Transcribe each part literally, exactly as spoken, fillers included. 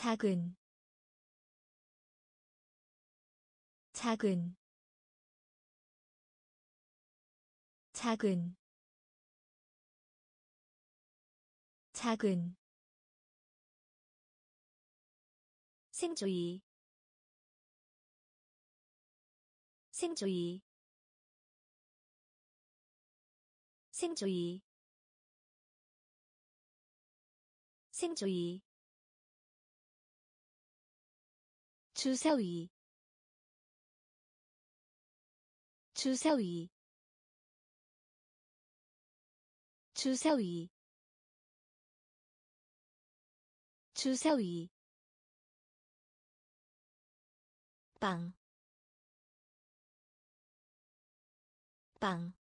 작은 작은 작은 작은 생조위 생조위 생조위 생조위 주사위 주사위 주사위 주사위 빵, 빵,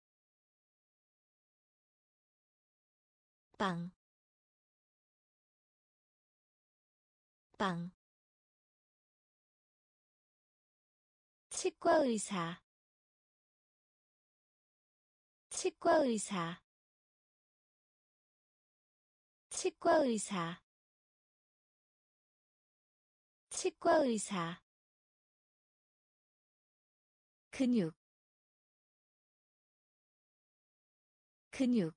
빵, 빵. 치과의사, 치과의사, 치과의사, 치과의사. 근육, 근육,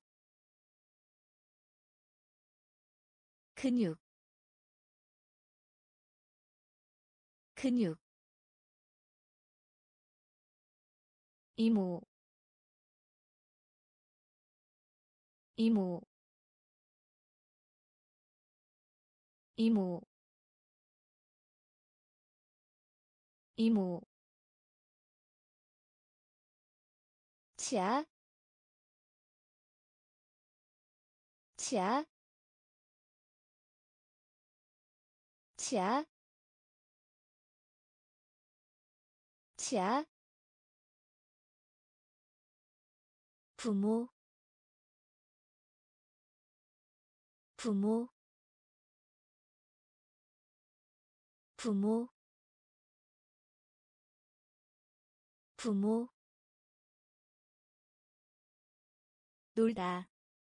근육, 근육. 이모, 이모, 이모, 이모. 치아, 치아, 치아, 치아. 부모, 부모, 부모, 부모. 놀다,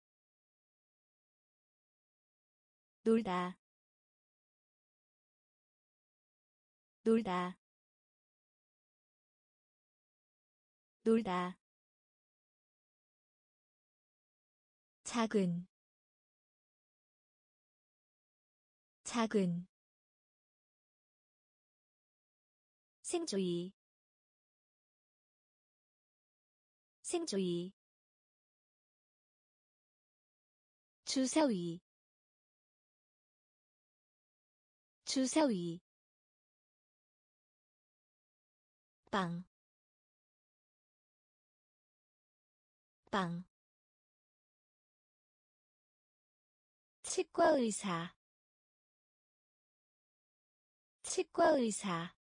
놀다, 놀다, 놀다. 작은 작은 생조위 생조위 주사위 주사위 빵, 빵. 치과의사, 치과의사.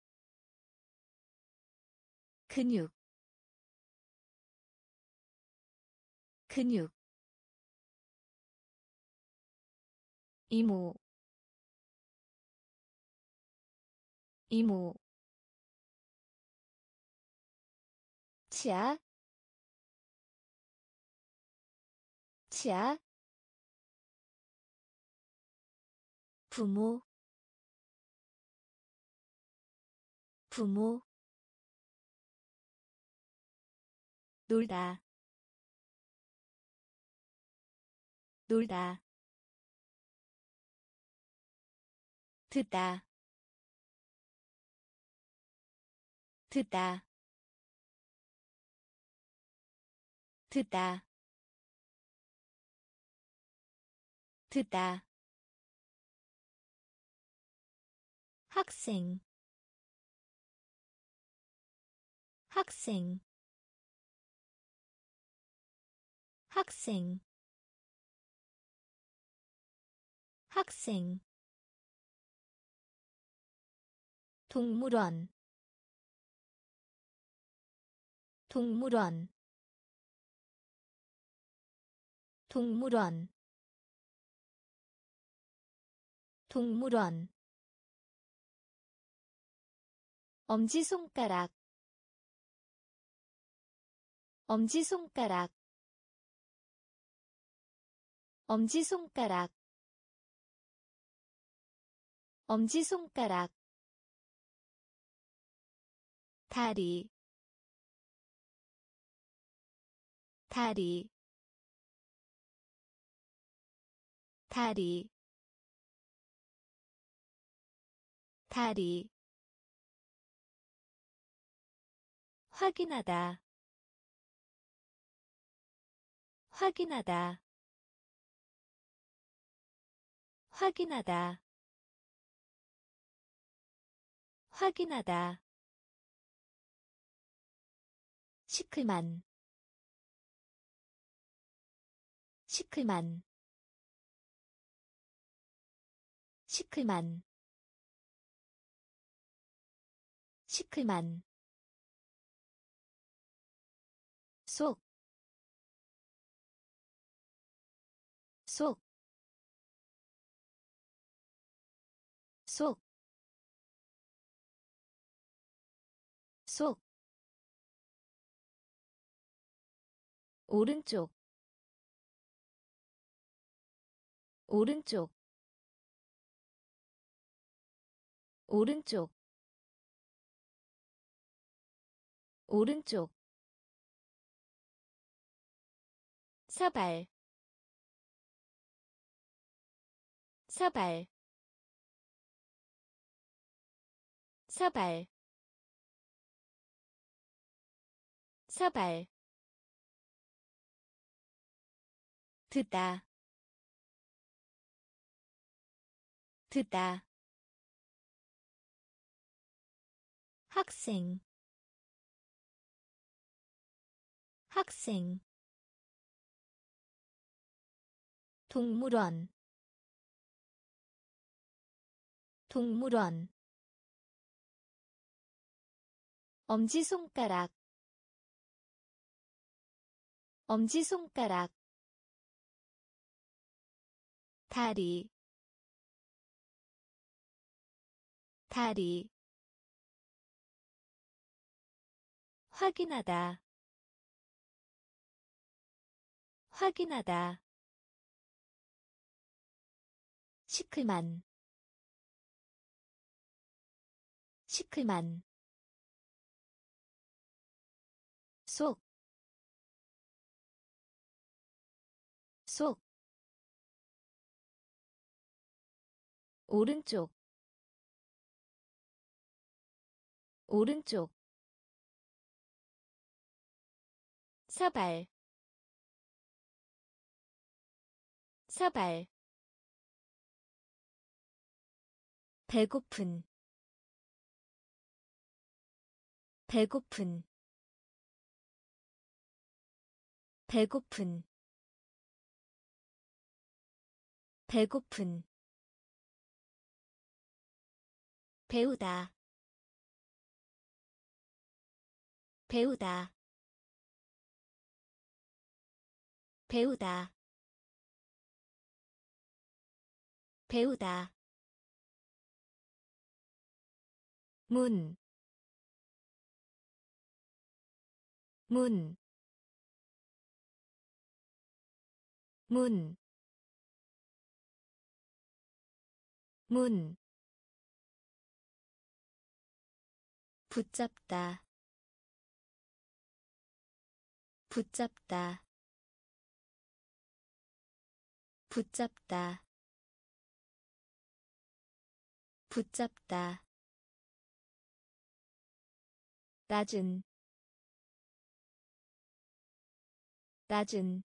근육, 근육. 이모, 이모. 치아, 치아. 부모, 부모. 놀다, 놀다. 듣다, 듣다, 듣다, 듣다. 학생, 학생, 학생, 학생. 동물원, 동물원, 동물원, 동물원. 엄지손가락, 엄지손가락, 엄지손가락, 엄지손가락 다리 다리 다리 다리 확인하다 확인하다 확인하다 확인하다 시큼한 시큼한 시큼한 시큼한 속, 속, 속, 속, 오른쪽, 오른쪽, 오른쪽, 오른쪽, 사발, 사발, 사발, 사발, 듣다, 듣다, 학생, 학생, 동물원, 동물원, 엄지손가락, 엄지손가락, 다리, 다리, 확인하다, 확인하다, 시큼한, 시큼한, 속, 속, 오른쪽, 오른쪽, 사발, 사발, 배고픈, 배고픈, 배고픈, 배고픈, 배우다, 배우다, 배우다, 배우다, 문, 문, 문, 문, 붙잡다, 붙잡다, 붙잡다, 붙잡다, 낮은, 낮은,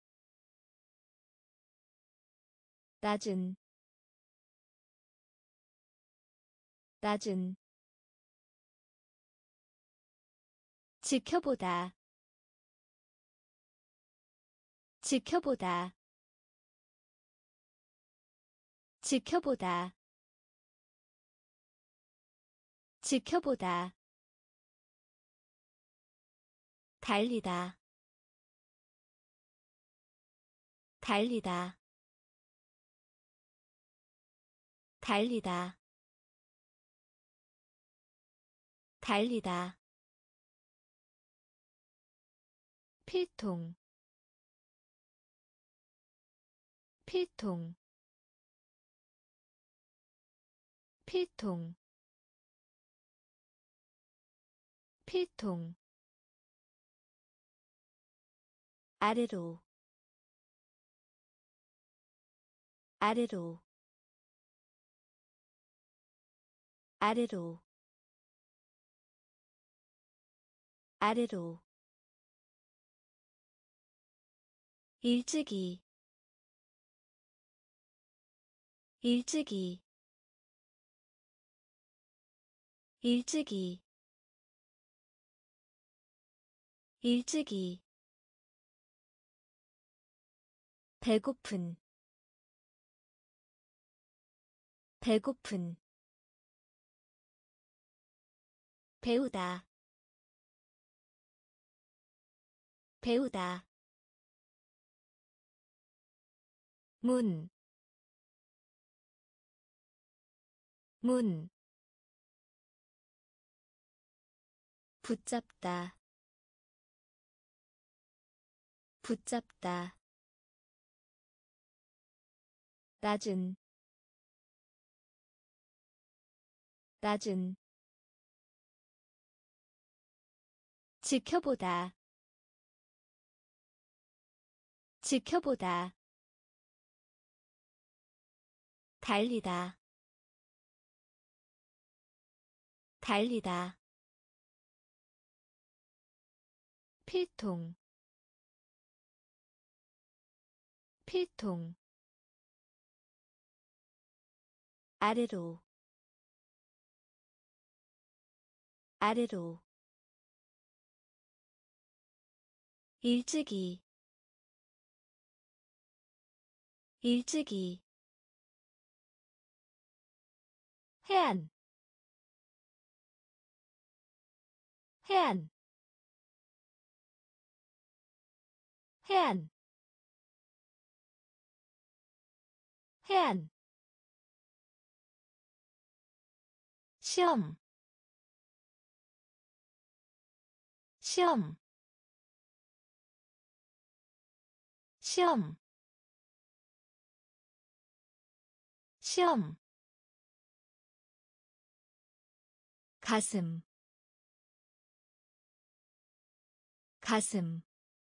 낮은, 낮은, 지켜보다, 지켜보다, 지켜보다, 지켜보다, 달리다, 달리다, 달리다, 달리다, 필통, 필통, 필통 필통 아래로 아래로 아래로 아래로 일찍이 일찍이 일찍이 일찍이 배고픈 배고픈 배우다 배우다 문, 문, 붙잡다, 붙잡다, 낮은, 낮은, 지켜보다, 지켜보다, 달리다, 달리다, 필통, 필통, 아래로, 아래로, 일찍이, 일찍이, 해안, 해안, 해안, 해안, 시험, 시험, 시험, 시험, 가슴, 가슴,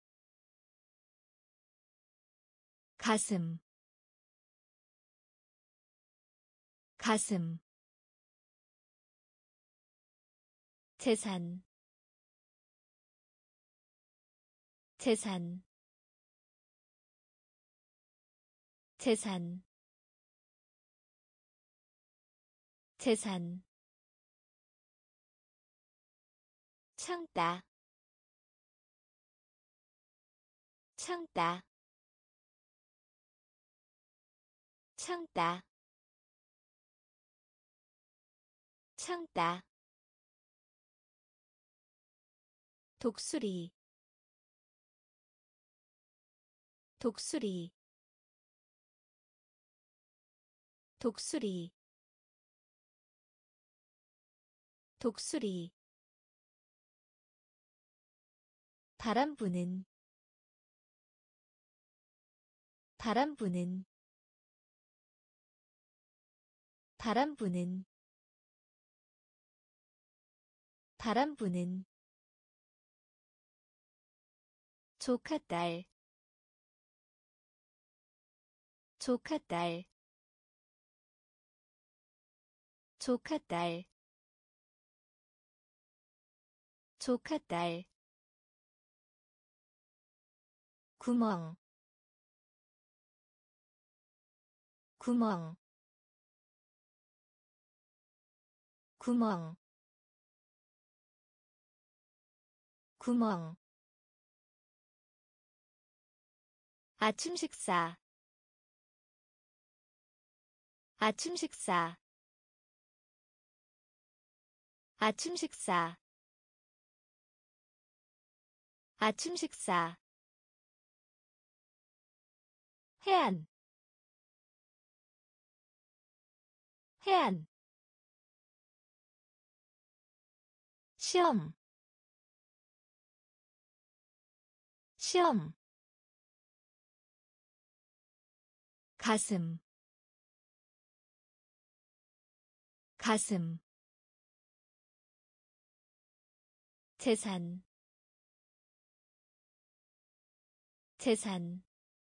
가슴, 가슴, 재산, 재산, 재산, 재산, 참다, 참다, 참다, 참다, 독수리, 독수리, 독수리, 독수리, 바람 부는, 바람 부는, 바람 부는, 바람 부는, 조카딸, 조카딸, 조카딸, 조카딸, 구멍, 구멍, 구멍, 구멍, 아침 식사, 아침 식사, 아침 식사, 아침 식사, 해안, 해안, 시험, 시험, 가슴, 가슴 재산 재산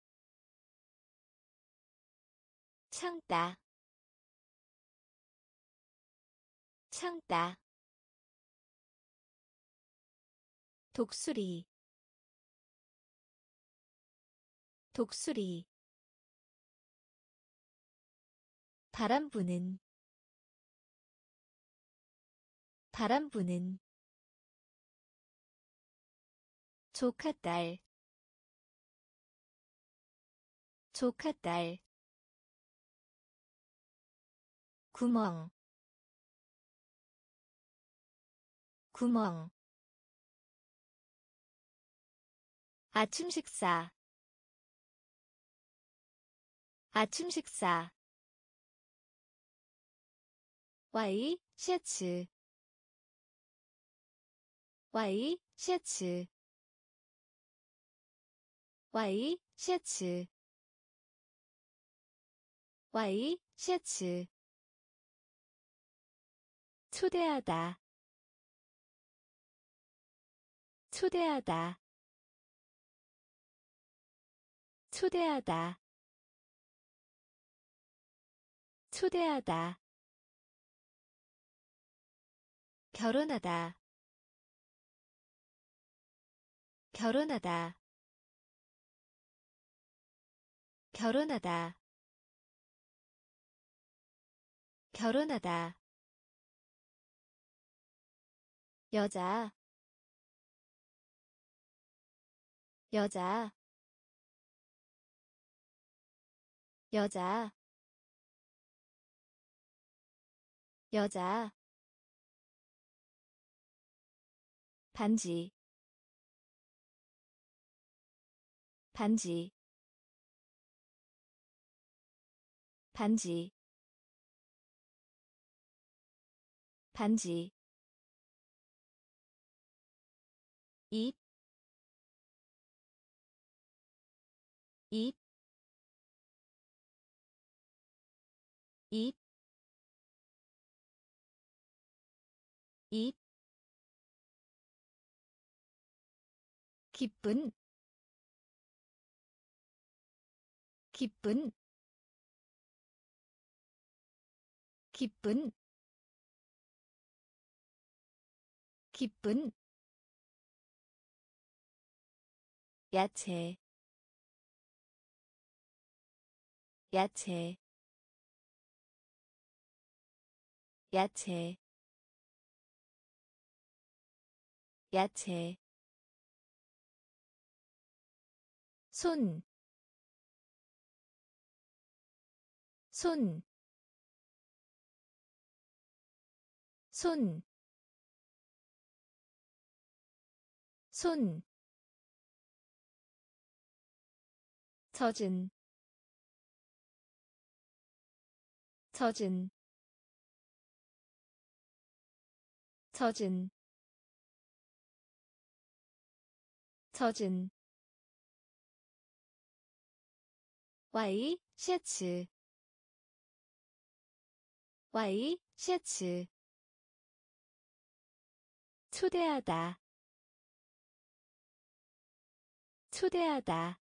참다 참다 독수리 독수리 바람 부는 바람 부는 조카딸 조카딸 구멍 구멍 아침 식사 아침 식사 와이 셔츠 와이 셔츠 와이 셔츠 와이 셔츠 초대하다 초대하다 초대하다 초대하다 결혼하다 결혼하다 결혼하다 결혼하다 여자 여자 여자 여자 반지 반지 반지 반지 입, 입, 입, 입, 기쁜, 기쁜, 기쁜, 기쁜, 야채, 야채, 야채, 야채, 손, 손, 손, 손, 젖은, 젖은, 젖은, 젖은 와이 셔츠 와이 셔츠 초대하다 초대하다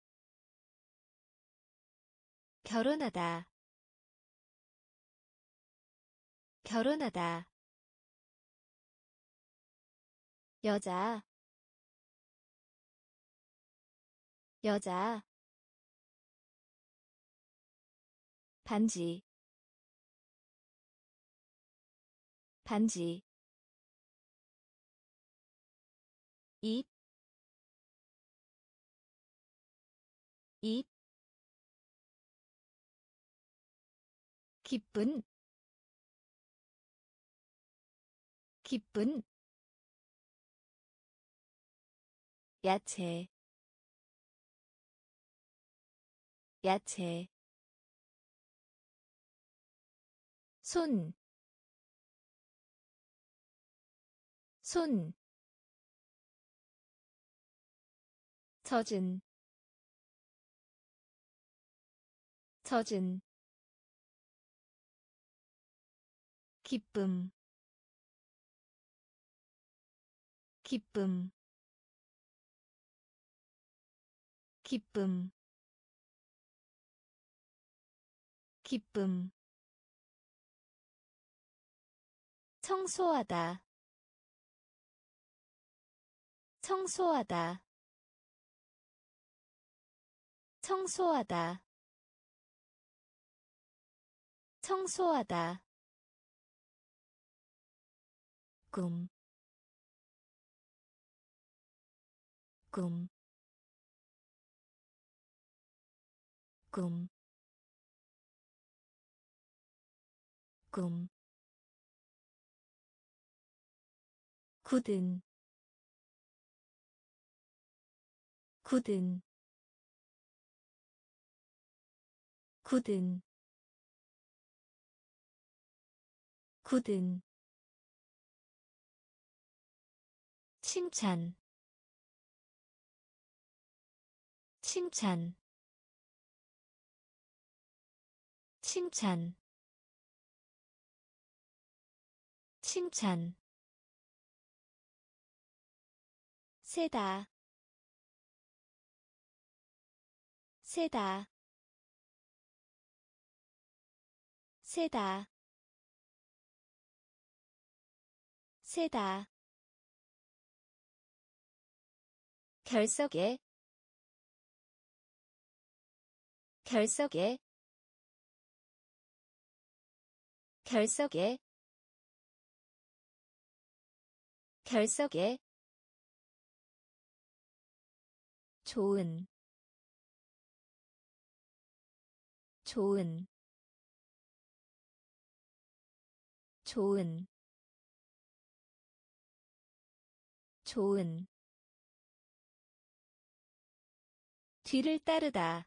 결혼하다 결혼하다 여자 여자 반지 반지 입, 입, 기쁜, 기쁜, 야채, 야채, 손, 손, 젖은, 젖은, 기쁨 기쁨 기쁨 기쁨 청소하다 청소하다 청소하다 청소하다 꿈, 꿈, 꿈, 꿈, 굳은, 굳은, 굳은, 굳은, 칭찬, 칭찬, 칭찬, 칭찬, 세다, 세다, 세다, 세다, 결석에, 결석에, 결석에, 결석에, 좋은, 좋은, 좋은, 좋은, 뒤를 따르다,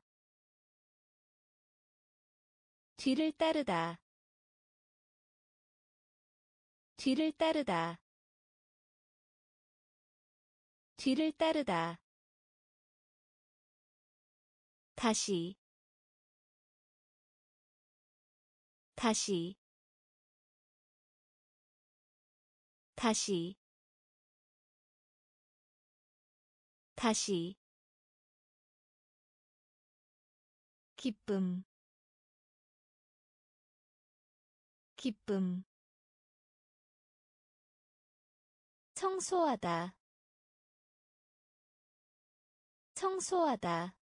뒤를 따르다, 뒤를 따르다, 뒤를 따르다, 다시, 다시, 다시, 다시, 기쁨, 기쁨, 청소하다, 청소하다,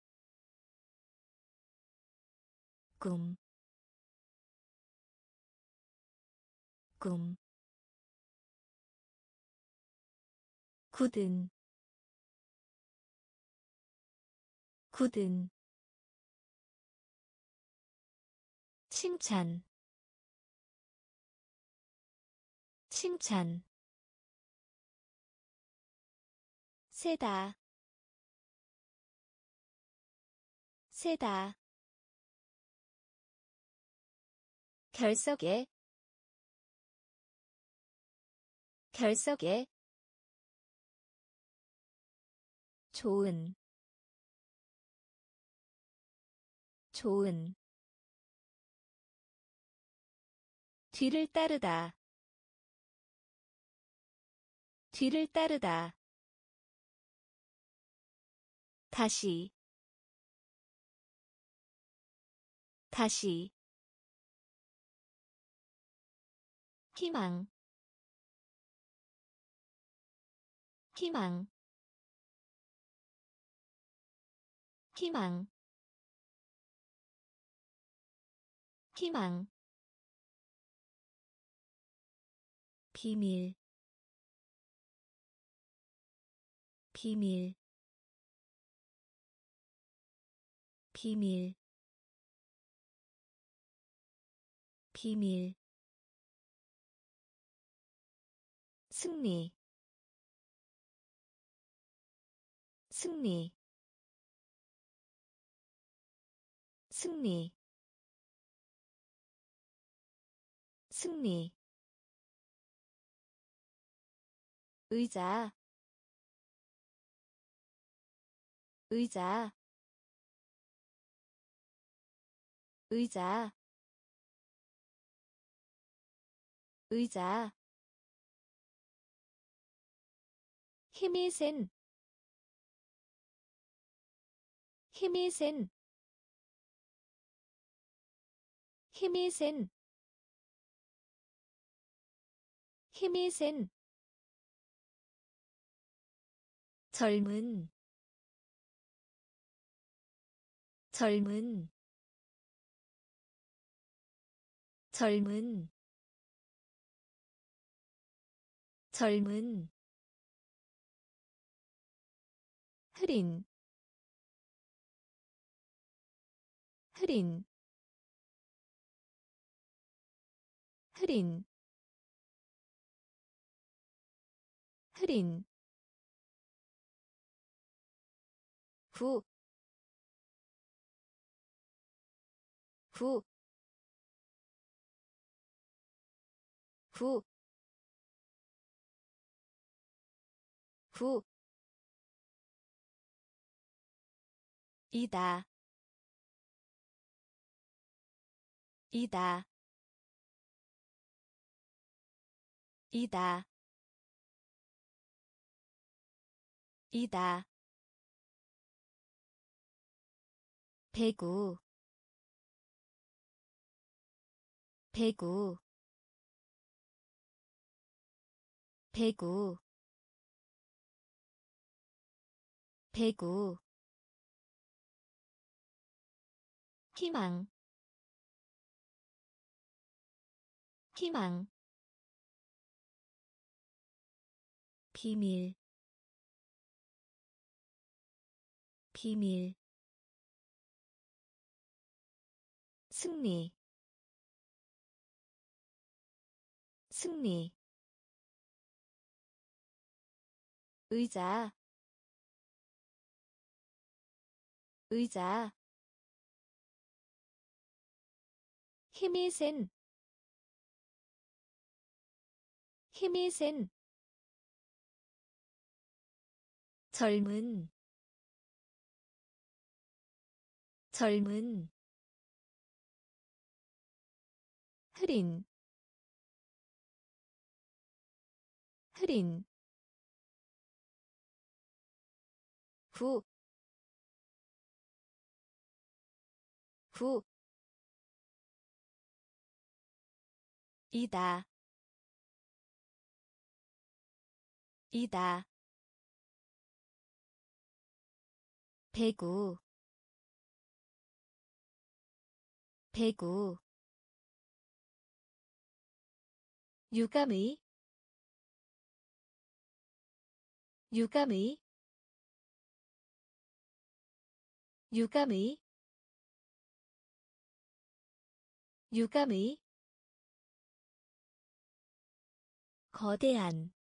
꿈, 꿈, 굳은, 굳은, 칭찬, 칭찬, 세다, 세다, 결석에, 결석에, 좋은, 좋은, 뒤를 따르다, 뒤를 따르다, 다시, 다시, 희망, 희망, 희망, 희망, 비밀, 비밀, 비밀, 비밀, 승리, 승리, 승리, 승리, 의자, 의자, 의자, 의자 힘이 센 힘이 센 힘이 센 힘이 센 젊은 젊은 젊은 젊은 흐린 흐린 흐린 흐린 후, 후, 후, 후, 이다, 이다, 이다, 이다, 배구, 배구, 배구, 배구, 희망, 희망, 비밀, 비밀, 승리, 승리, 의자, 의자, 힘이 센, 힘이 센, 젊은, 젊은, 흐린, 흐린, 후, 후, 이다, 이다, 배구, 배구, 유감의, 유감의, 유감의, 유감의, 거대한,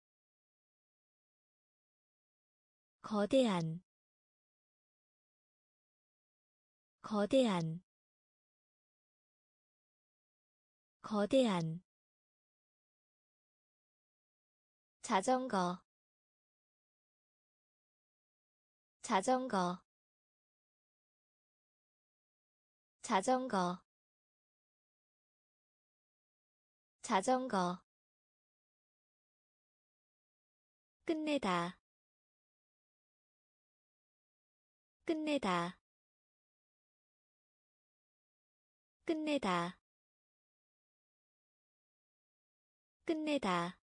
거대한, 거대한, 거대한, 자전거, 자전거, 자전거, 자전거, 끝내다, 끝내다, 끝내다, 끝내다,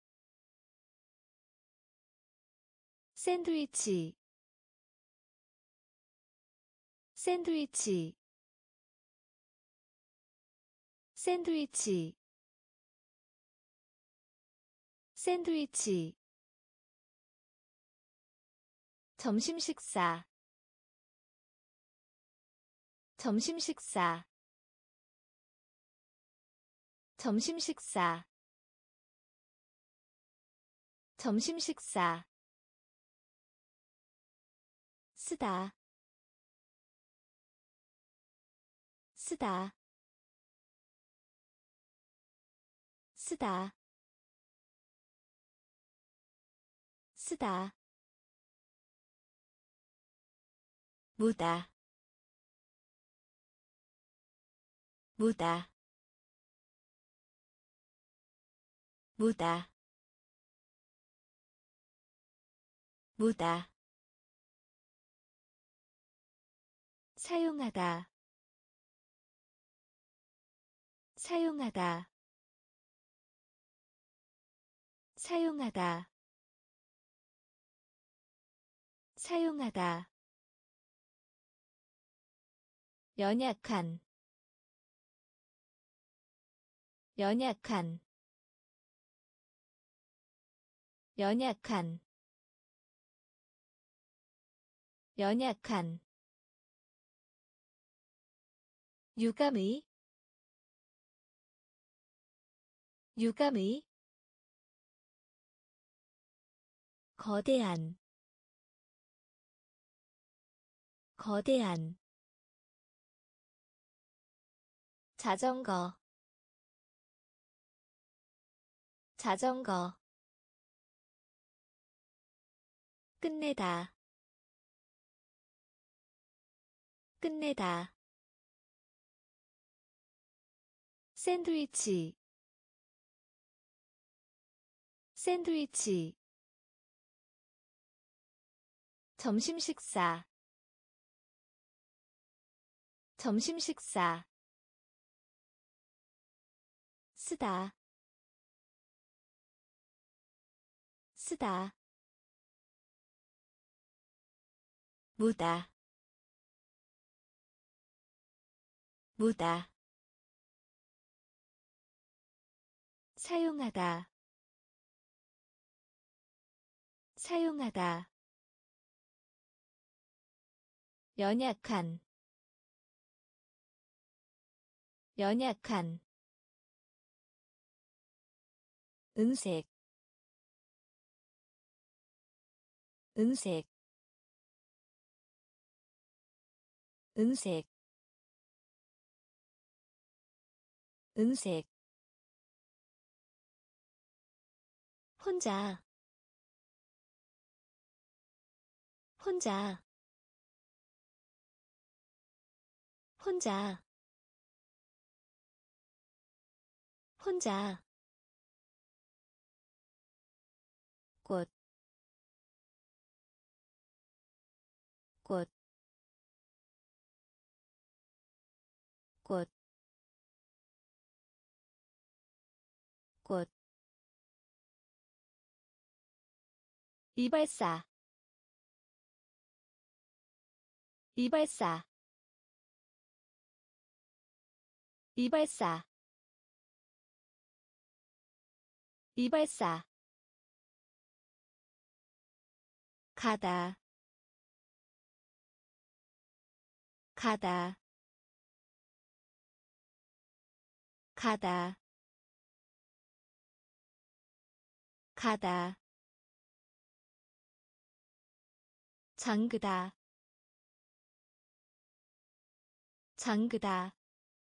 샌드위치, 샌드위치, 샌드위치, 샌드위치, 점심 식사, 점심 식사, 점심 식사, 점심 식사, 쓰다, 쓰다, 쓰다, 쓰다, 무다, 무다, 무다 무다 사용하다 사용하다 사용하다 사용하다 연약한 연약한 연약한 연약한 유감의 유감의 거대한 거대한 자전거 자전거 끝내다 끝내다 샌드위치 샌드위치 점심 식사 점심 식사 쓰다 쓰다 무다 무다 사용하다 사용하다 연약한 연약한 은색 은색 은색 은색 혼자 혼자 혼자 혼자 꽃, 꽃, 꽃, 꽃, 이발사, 이발사, 이발사, 이발사, 가다, 가다, 가다, 가다, 잠그다, 잠그다,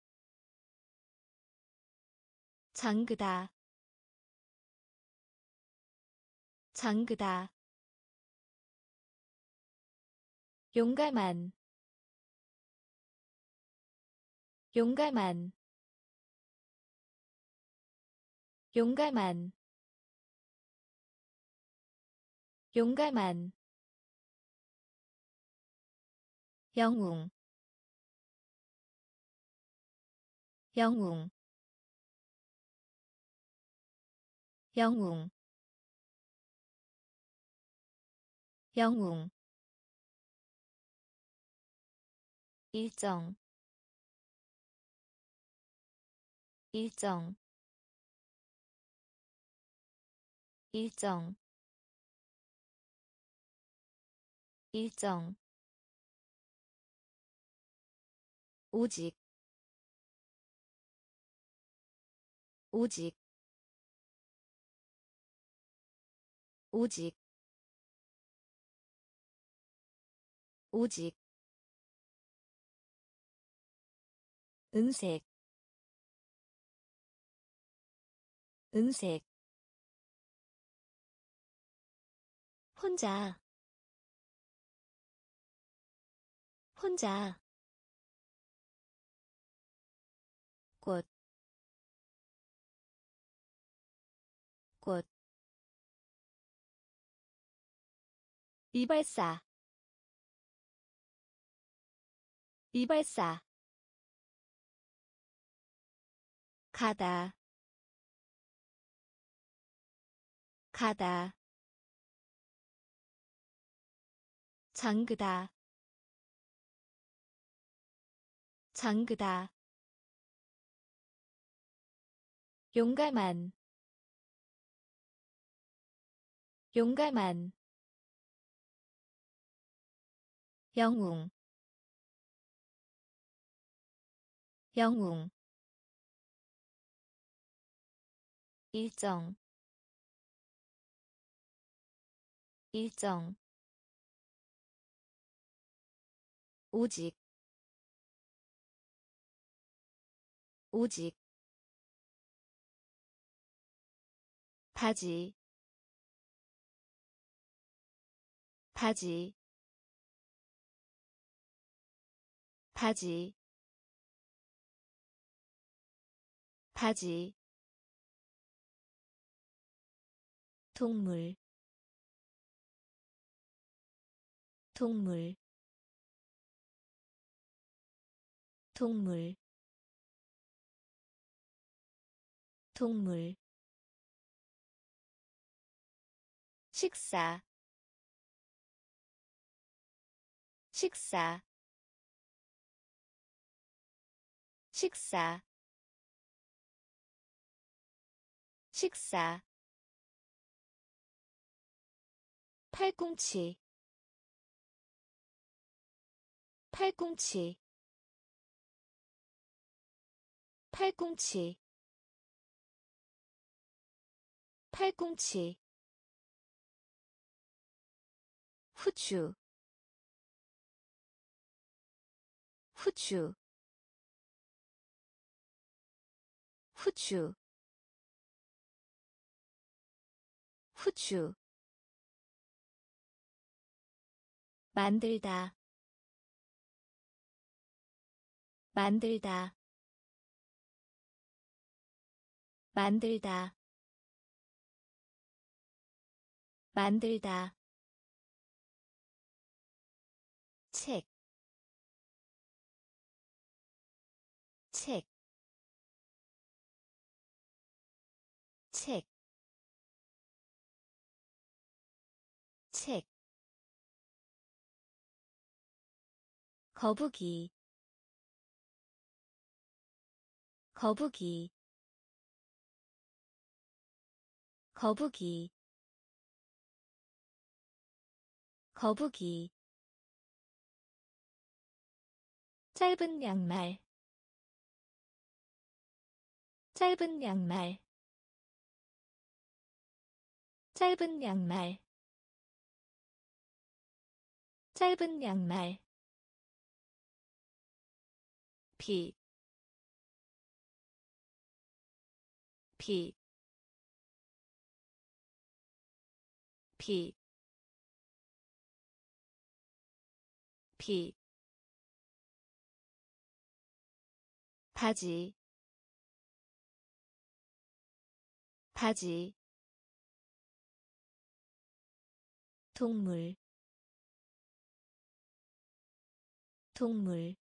잠그다, 잠그다, 용감한, 용감한, 용감한, 용감한, 영웅, 영웅, 영웅, 영웅, 일정, 일정, 일정, 일정, 오직, 오직, 오직, 오직, 은색, 은색, 혼자, 혼자, 꽃, 꽃 이발사 이발사 가다 가다 잠그다 잠그다 용감한 용감한 영웅 영웅 일정 일정 오직 오직 바지 바지 바지 바지 동물 동물 동물 동물 식사 식사 식사 식사 팔꿈치 팔꿈치 팔꿈치 팔꿈치 후추 후추 후추 후추 만들다 만들다 만들다 만들다 책, 책, 책, 책, 거북이, 거북이, 거북이, 거북이, 짧은 양말, 짧은 양말, 짧은 양말, 짧은 양말, 비, 비, 비, 비, 바지, 바지, 동물, 동물,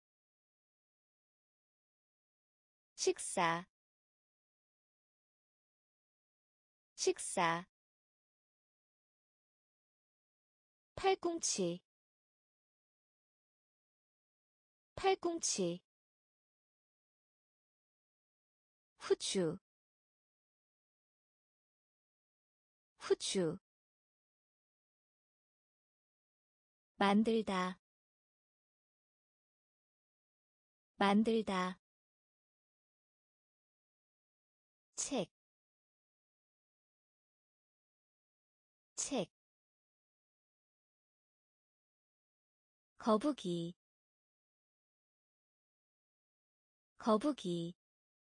식사, 식사, 팔꿈치, 팔꿈치, 후추, 후추, 만들다, 만들다, 책, 책, 거북이, 거북이,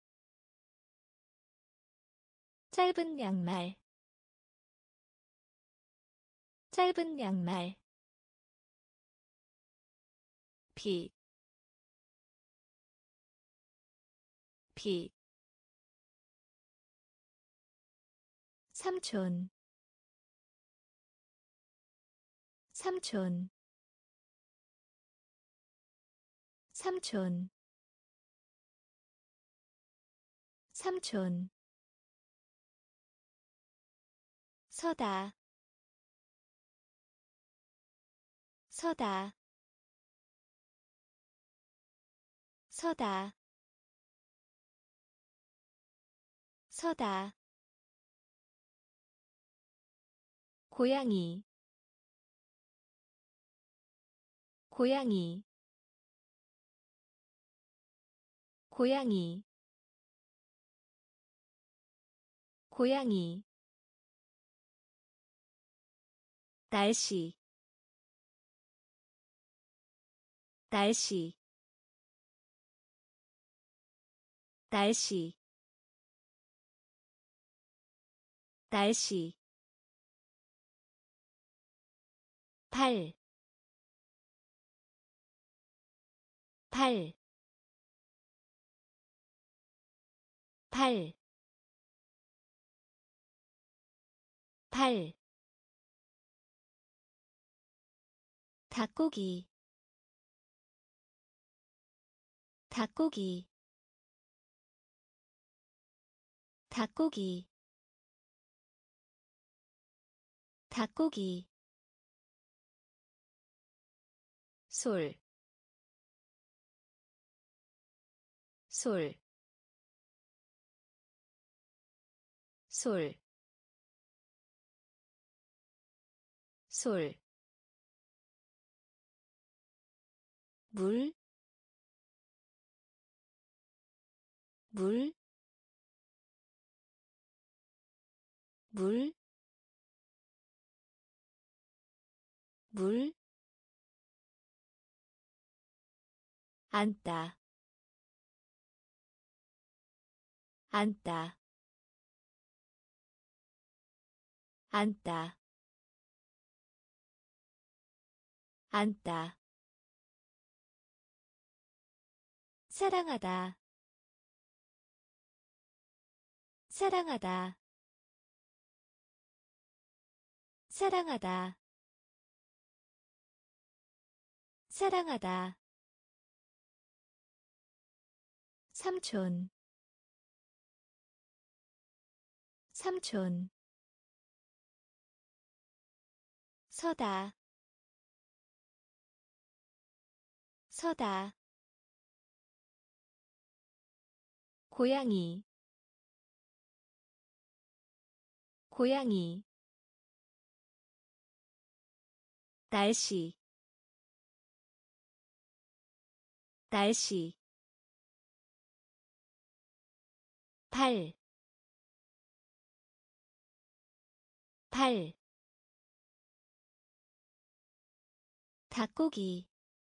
짧은 양말, 짧은 양말, 비, 비, 삼촌 삼촌 삼촌 삼촌 서다 서다 서다 서다 고양이 고양이 고양이 고양이 날씨 날씨 날씨 날씨 팔, 팔, 팔, 팔, 닭고기, 닭고기, 닭고기, 닭고기, 솔, 솔, 솔, 솔, 물, 물, 물, 물, 앉다, 앉다, 앉다, 앉다, 사랑하다, 사랑하다, 사랑하다, 사랑하다, 삼촌, 삼촌, 서다, 서다, 고양이, 고양이, 날씨, 날씨, 팔, 팔, 닭고기,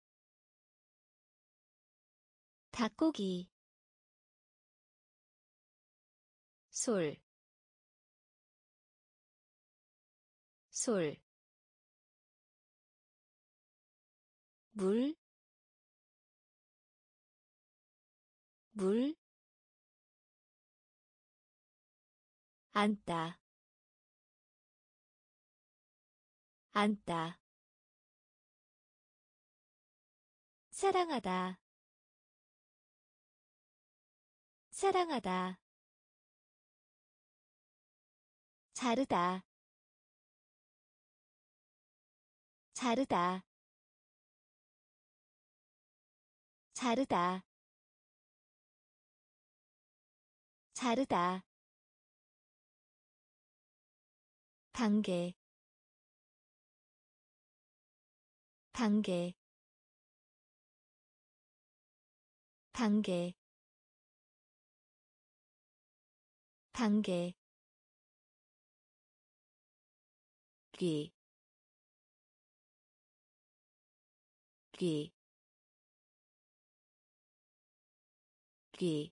닭고기, 솔, 솔, 물, 물, 앉다, 앉다, 사랑하다, 사랑하다, 자르다, 자르다, 자르다, 자르다, 단계, 단계, 단계, 단계, 귀, 귀, 귀,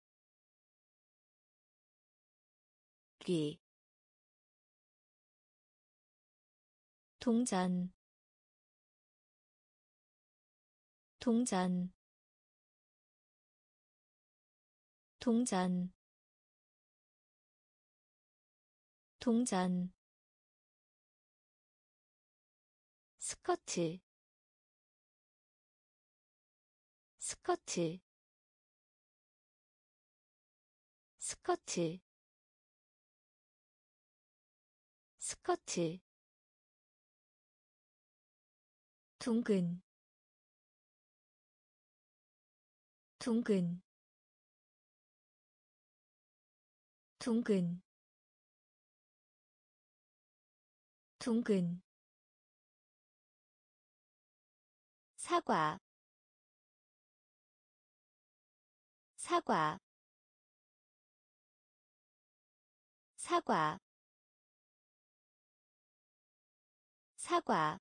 귀, 동전, 동전, 동전, 동전 스커트 스커트 스커트 스커트 둥근 둥근 둥근 둥근 사과 사과 사과 사과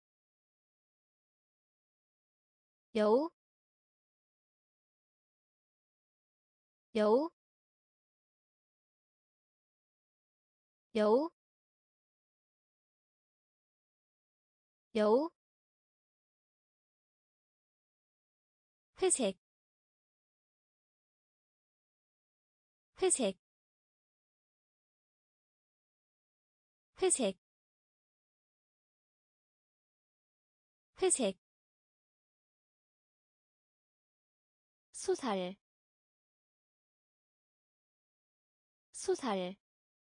여우 여우 여우 여우 회색 회색 회색 회색 소살 소살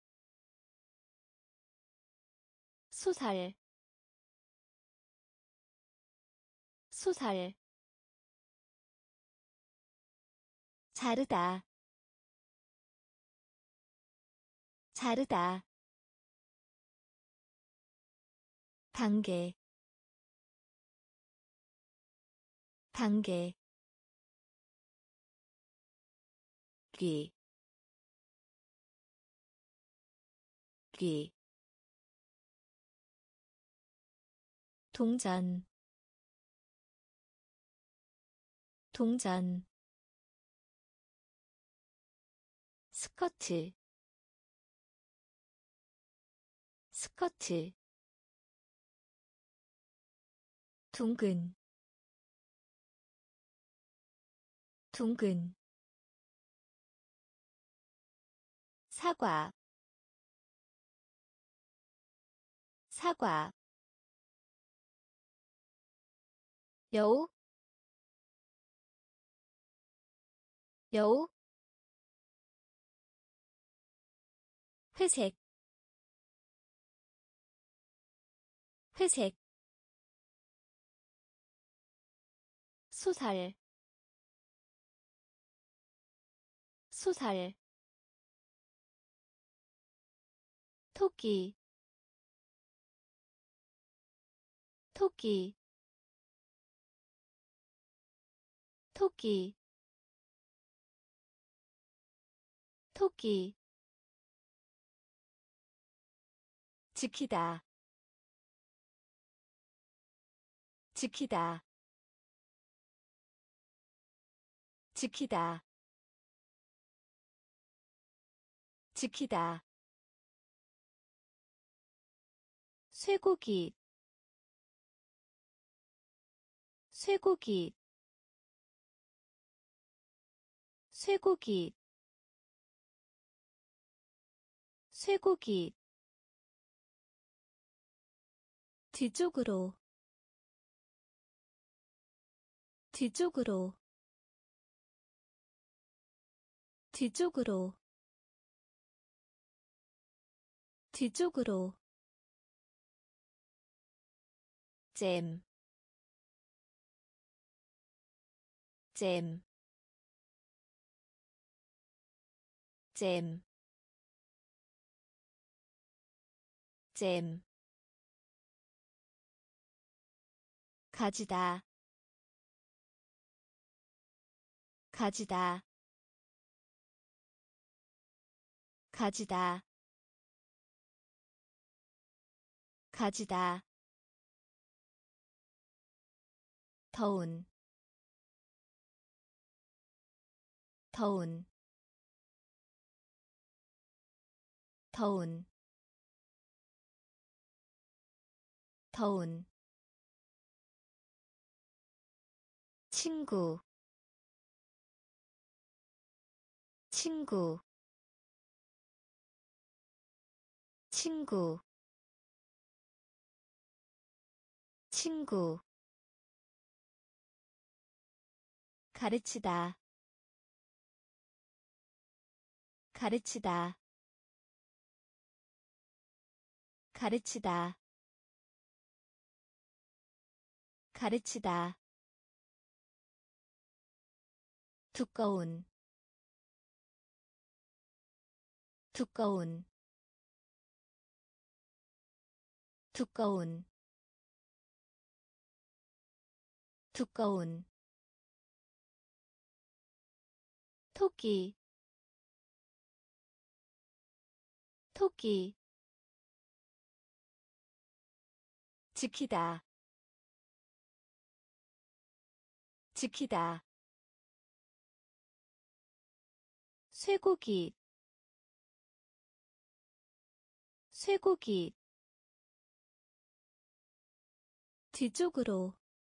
소살 소살 자르다 자르다 단계 단계 귀, 귀 동전 동전 스커트 스커트 둥근 둥근 사과 사과 여우 여우 회색 회색 소살 소살 토끼 토끼 토끼 토끼 지키다 지키다 지키다 지키다 쇠고기 쇠고기 쇠고기 쇠고기 뒤쪽으로 뒤쪽으로 뒤쪽으로 뒤쪽으로 잼, 잼, 잼, 잼 가지다 가지다 가지다 가지다 더운 더운 더운 더운 친구 친구 친구 친구 가르치다 가르치다 가르치다 가르치다 두꺼운 두꺼운 두꺼운 두꺼운 토끼 토끼 지키다 지키다 쇠고기 쇠고기 뒤쪽으로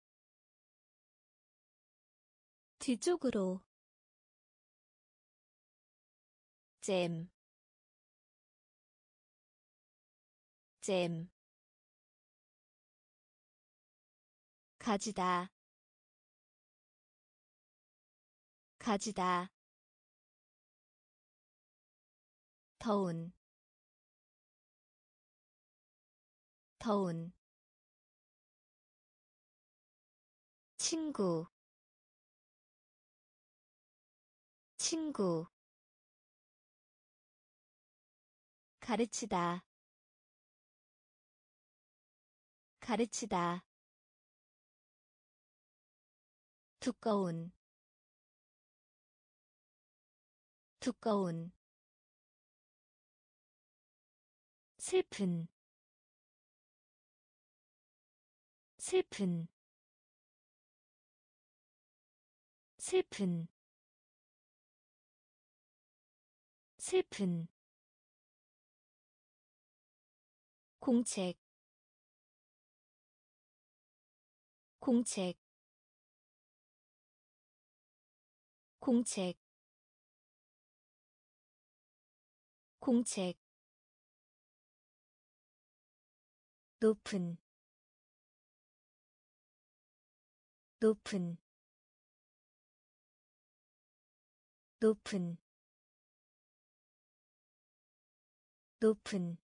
뒤쪽으로 잼, 잼 가지다 가지다 더운 더운 친구 친구 가르치다 가르치다 두꺼운 두꺼운 슬픈 슬픈 슬픈 슬픈 공책 공책 공책 공책 높은 높은 높은 높은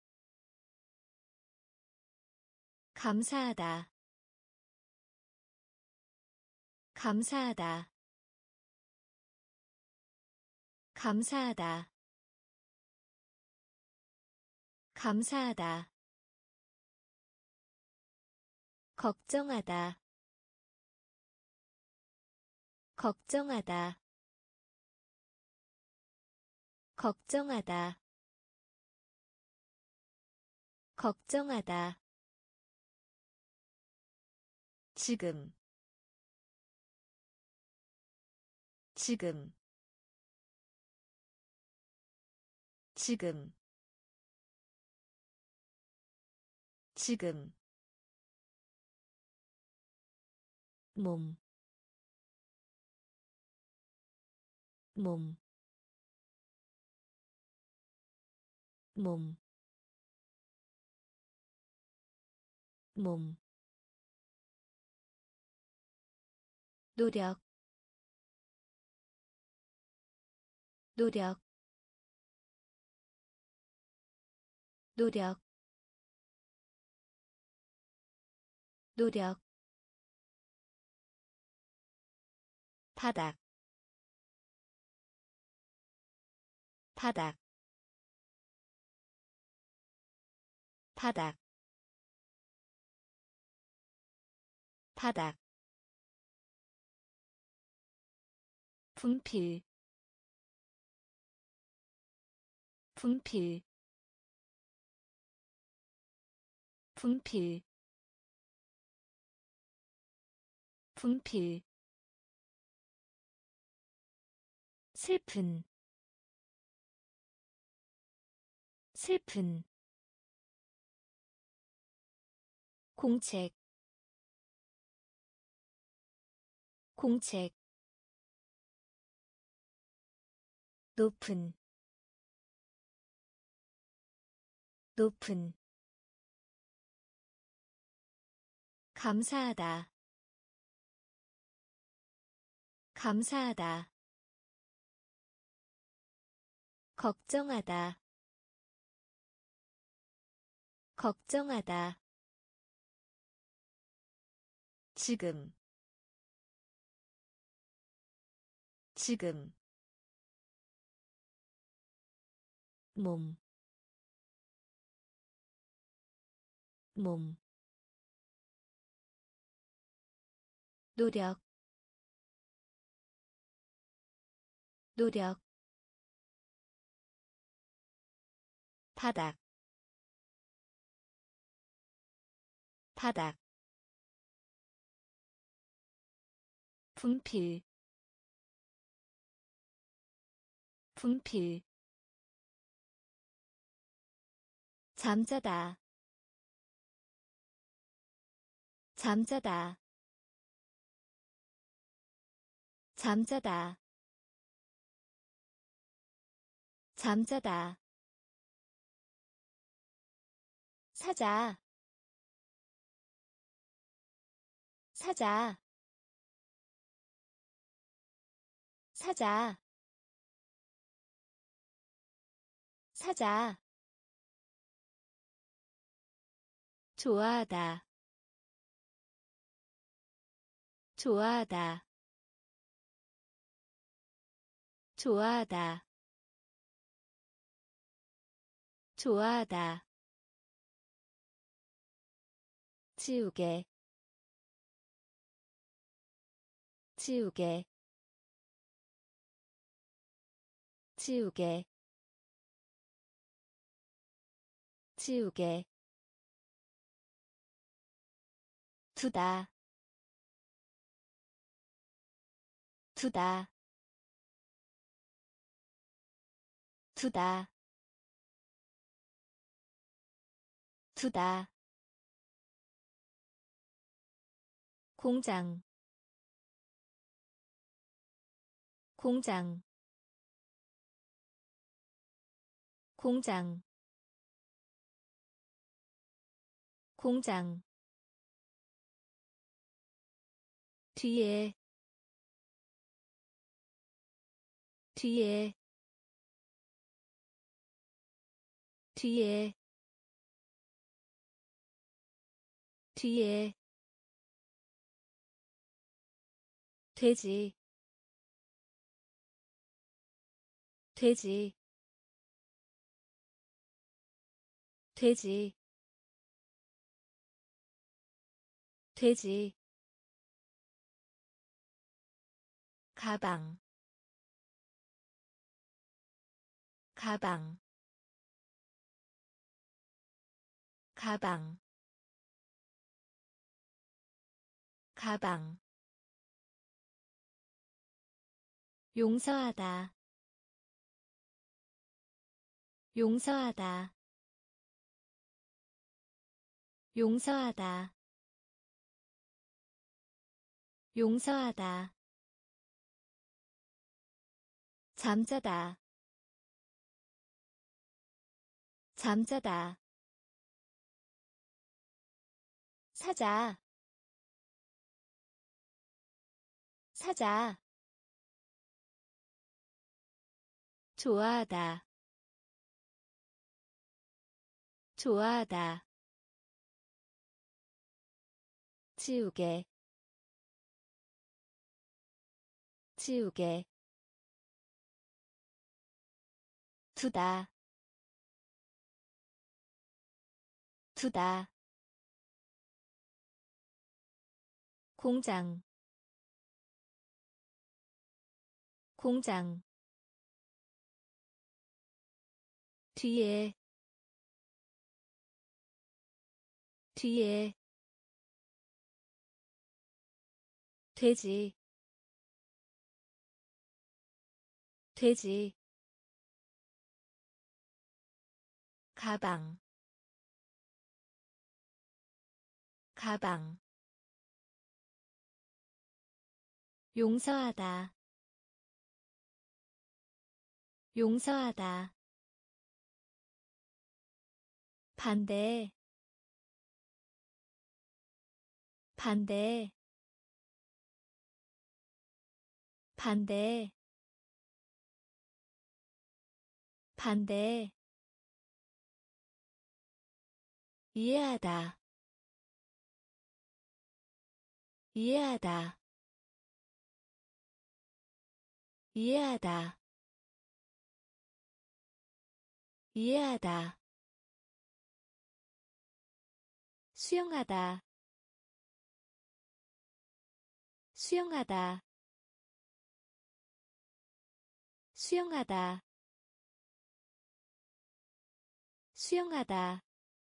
감사하다 감사하다 감사하다 감사하다 걱정하다 걱정하다 걱정하다 걱정하다 지금 지금 지금 지금 몸, 몸, 몸, 몸, 노력, 노력, 노력, 노력, 바닥, 바닥, 바닥, 바닥, 분필, 분필, 분필, 분필, 슬픈, 슬픈, 공책, 공책, 높은, 높은 감사하다 감사하다 걱정하다 걱정하다 지금 지금 몸, 몸, 노력, 노력, 바닥, 바닥, 분필, 분필, 잠자다, 잠자다, 잠자다, 잠자다, 사자, 사자, 사자, 사자, 좋아하다, 좋아하다, 좋아하다, 좋아하다, 지우개, 지우개, 지우개, 지우개, 두다, 두다, 두다, 두다, 공장, 공장, 공장, 공장, 뒤에, 뒤에, 뒤에, 뒤에, 돼지, 돼지, 돼지, 돼지, 가방, 가방, 가방, 가방, 용서하다, 용서하다, 용서하다, 용서하다, 잠자다, 잠자다, 사자, 사자, 좋아하다, 좋아하다, 지우개, 지우개, 두다, 두다, 공장, 공장, 뒤에, 뒤에, 돼지, 돼지, 가방, 가방, 용서하다, 용서하다, 반대 반대 반대 반대 이해하다 이해하다 이해하다 이해하다 수영하다 수영하다 수영하다 수영하다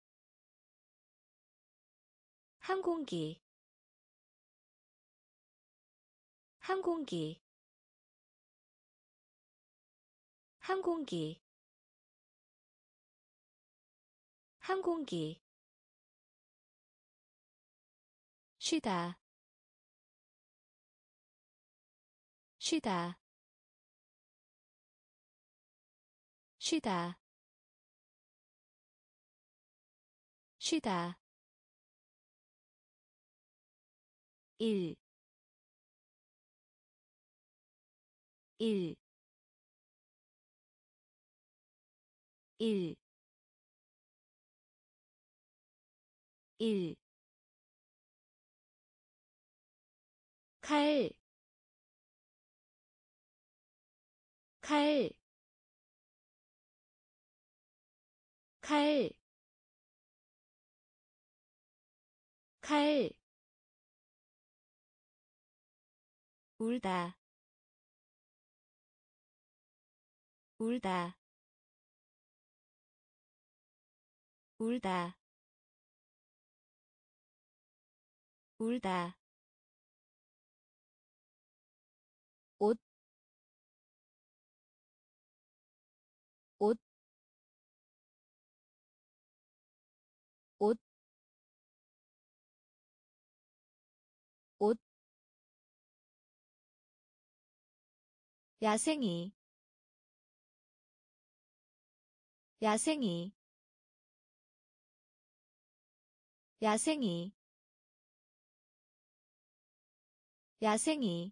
항공기 항공기 항공기 항공기 쉬다 쉬다 쉬다 쉬다 일 일 일 일 칼, 칼, 칼, 칼, 울다, 울다, 울다, 울다, 옷, 옷, 옷, 옷, 야생이, 야생이, 야생이, 야생이,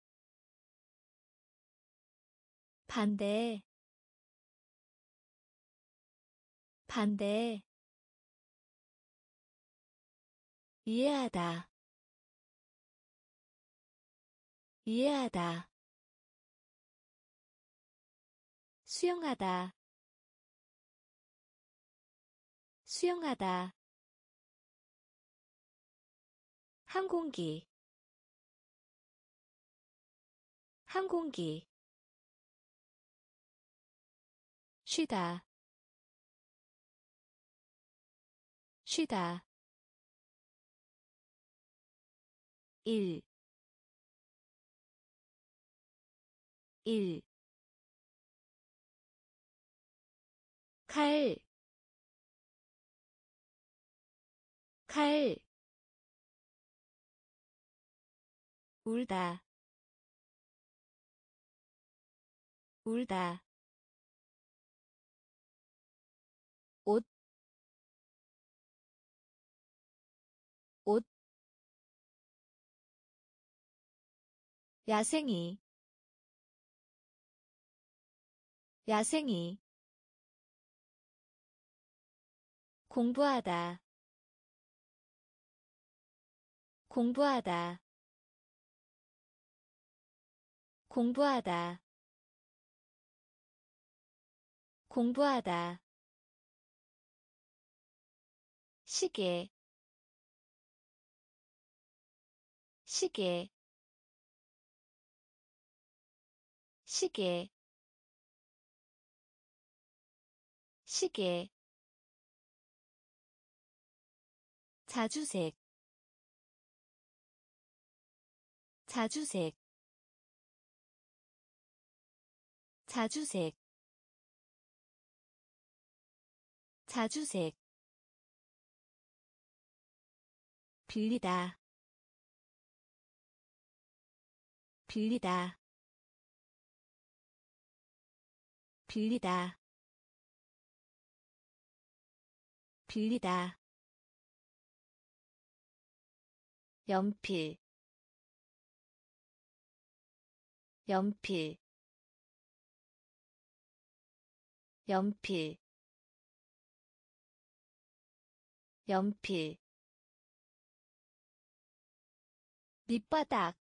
반대, 반대, 이해하다, 이해하다, 수영하다, 수영하다, 항공기, 항공기, 쉬다, 쉬다, 일, 일, 칼, 칼, 울다, 울다, 옷, 옷, 야생이, 야생이, 공부하다, 공부하다, 공부하다, 공부하다, 시계, 시계, 시계, 시계, 자주색, 자주색, 자주색, 자주색, 빌리다, 빌리다, 빌리다, 빌리다. 연필 연필 연필 연필 밑바닥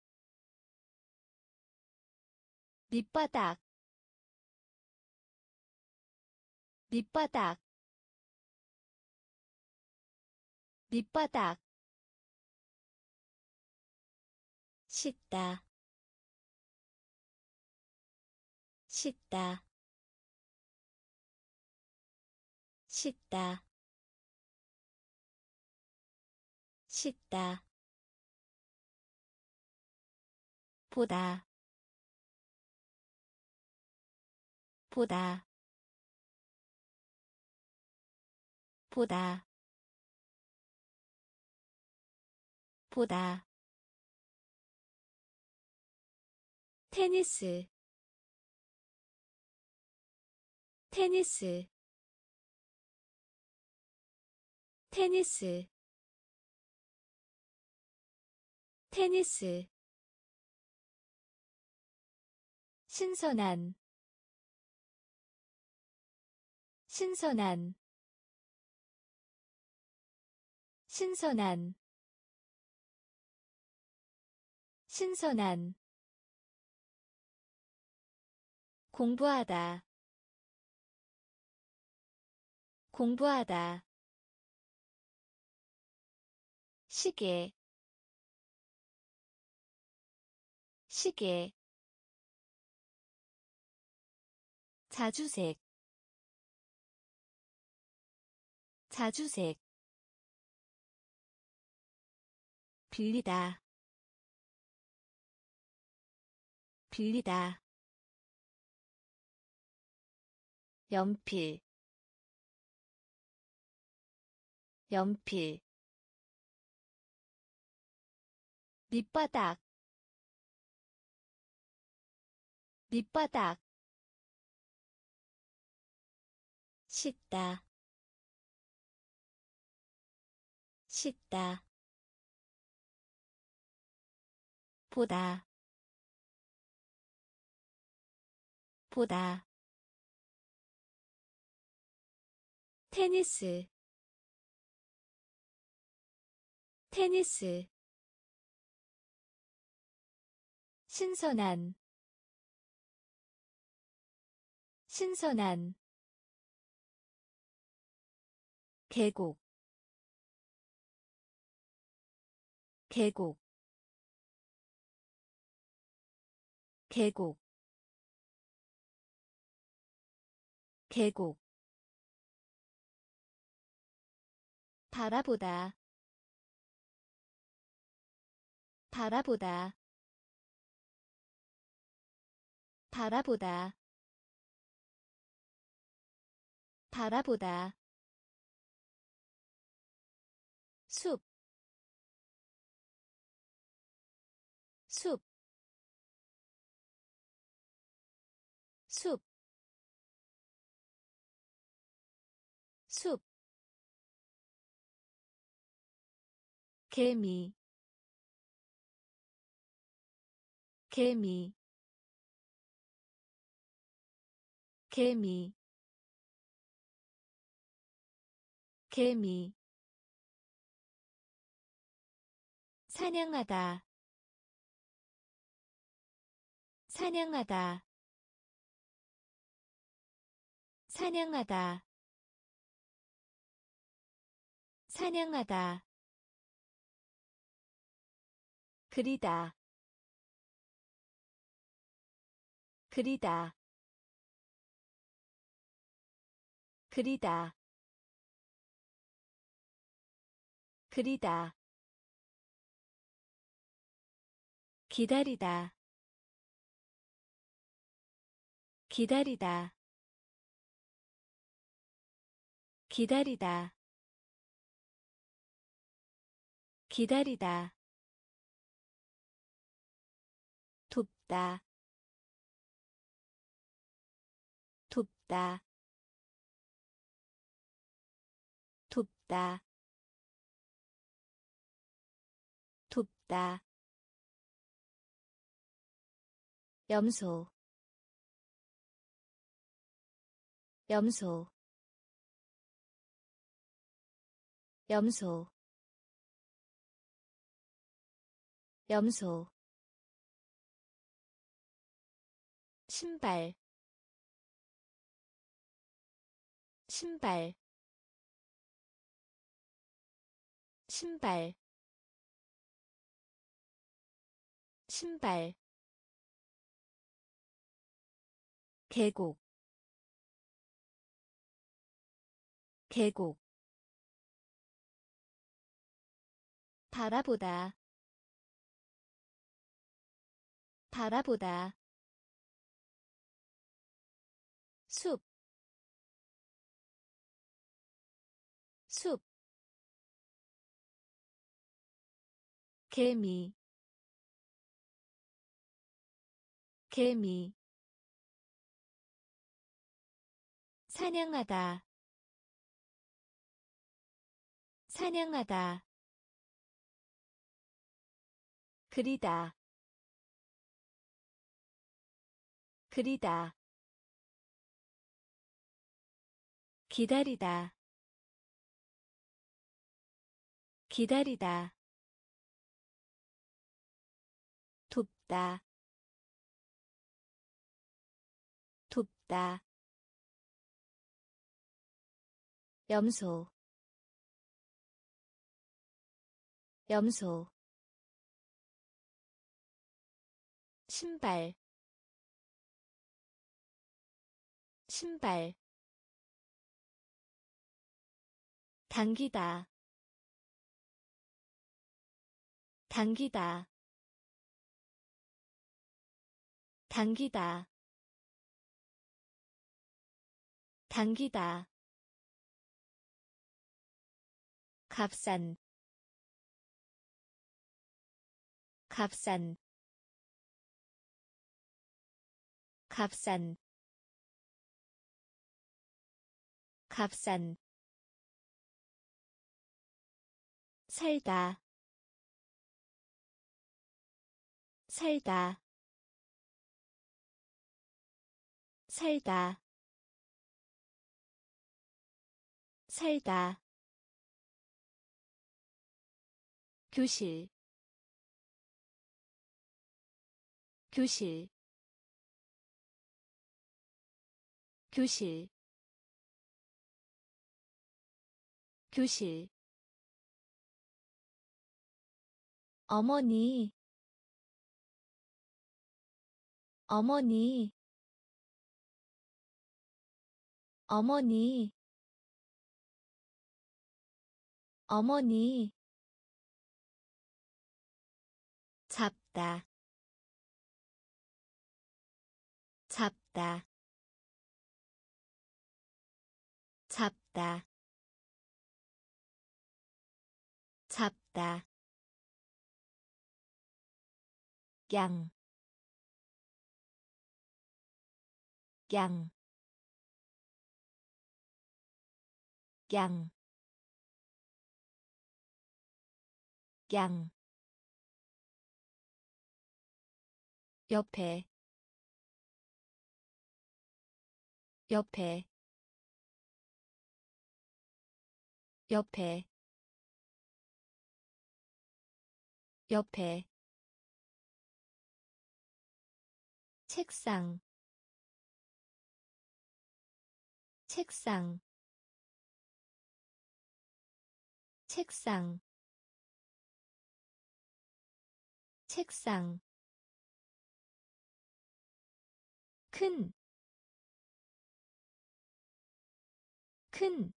밑바닥 밑바닥 밑바닥 씻다 씻다 씻다 씻다 보다 보다 보다 보다 테니스 테니스 테니스 테니스 신선한 신선한 신선한 신선한 공부하다 공부하다 시계 시계 자주색 자주색 빌리다 빌리다 연필 연필 밑바닥 밑바닥 씻다 씻다 보다 보다 테니스 테니스 신선한 신선한 계곡 계곡 계곡 계곡 바라보다 바라보다 바라보다 바라보다 숲, 숲, 숲, 숲, 개미, 개미, 개미, 개미, 사냥하다, 사냥하다, 사냥하다, 사냥하다, 그리다, 그리다, 그리다, 그리다, 기다리다, 기다리다, 기다리다, 기다리다, 돕다, 돕다, 돕다 돕다 염소 염소 염소 염소 신발 신발 신발 신발 계곡 계곡 바라보다 바라보다 숲, 숲, 개미, 개미, 사냥하다, 사냥하다, 그리다, 그리다, 기다리다, 기다리다, 돕다, 돕다, 염소, 염소, 신발, 신발, 당기다, 당기다, 당기다, 당기다, 값싼, 값싼, 값싼, 값싼, 살다, 살다, 살다, 살다, 교실, 교실, 교실, 교실, 어머니, 어머니, 어머니, 어머니, 잡다, 잡다, 잡다, 잡다, 양, 양, 양, 양, 옆에, 옆에, 옆에, 옆에, 책상, 책상, 책상, 책상, 큰, 큰,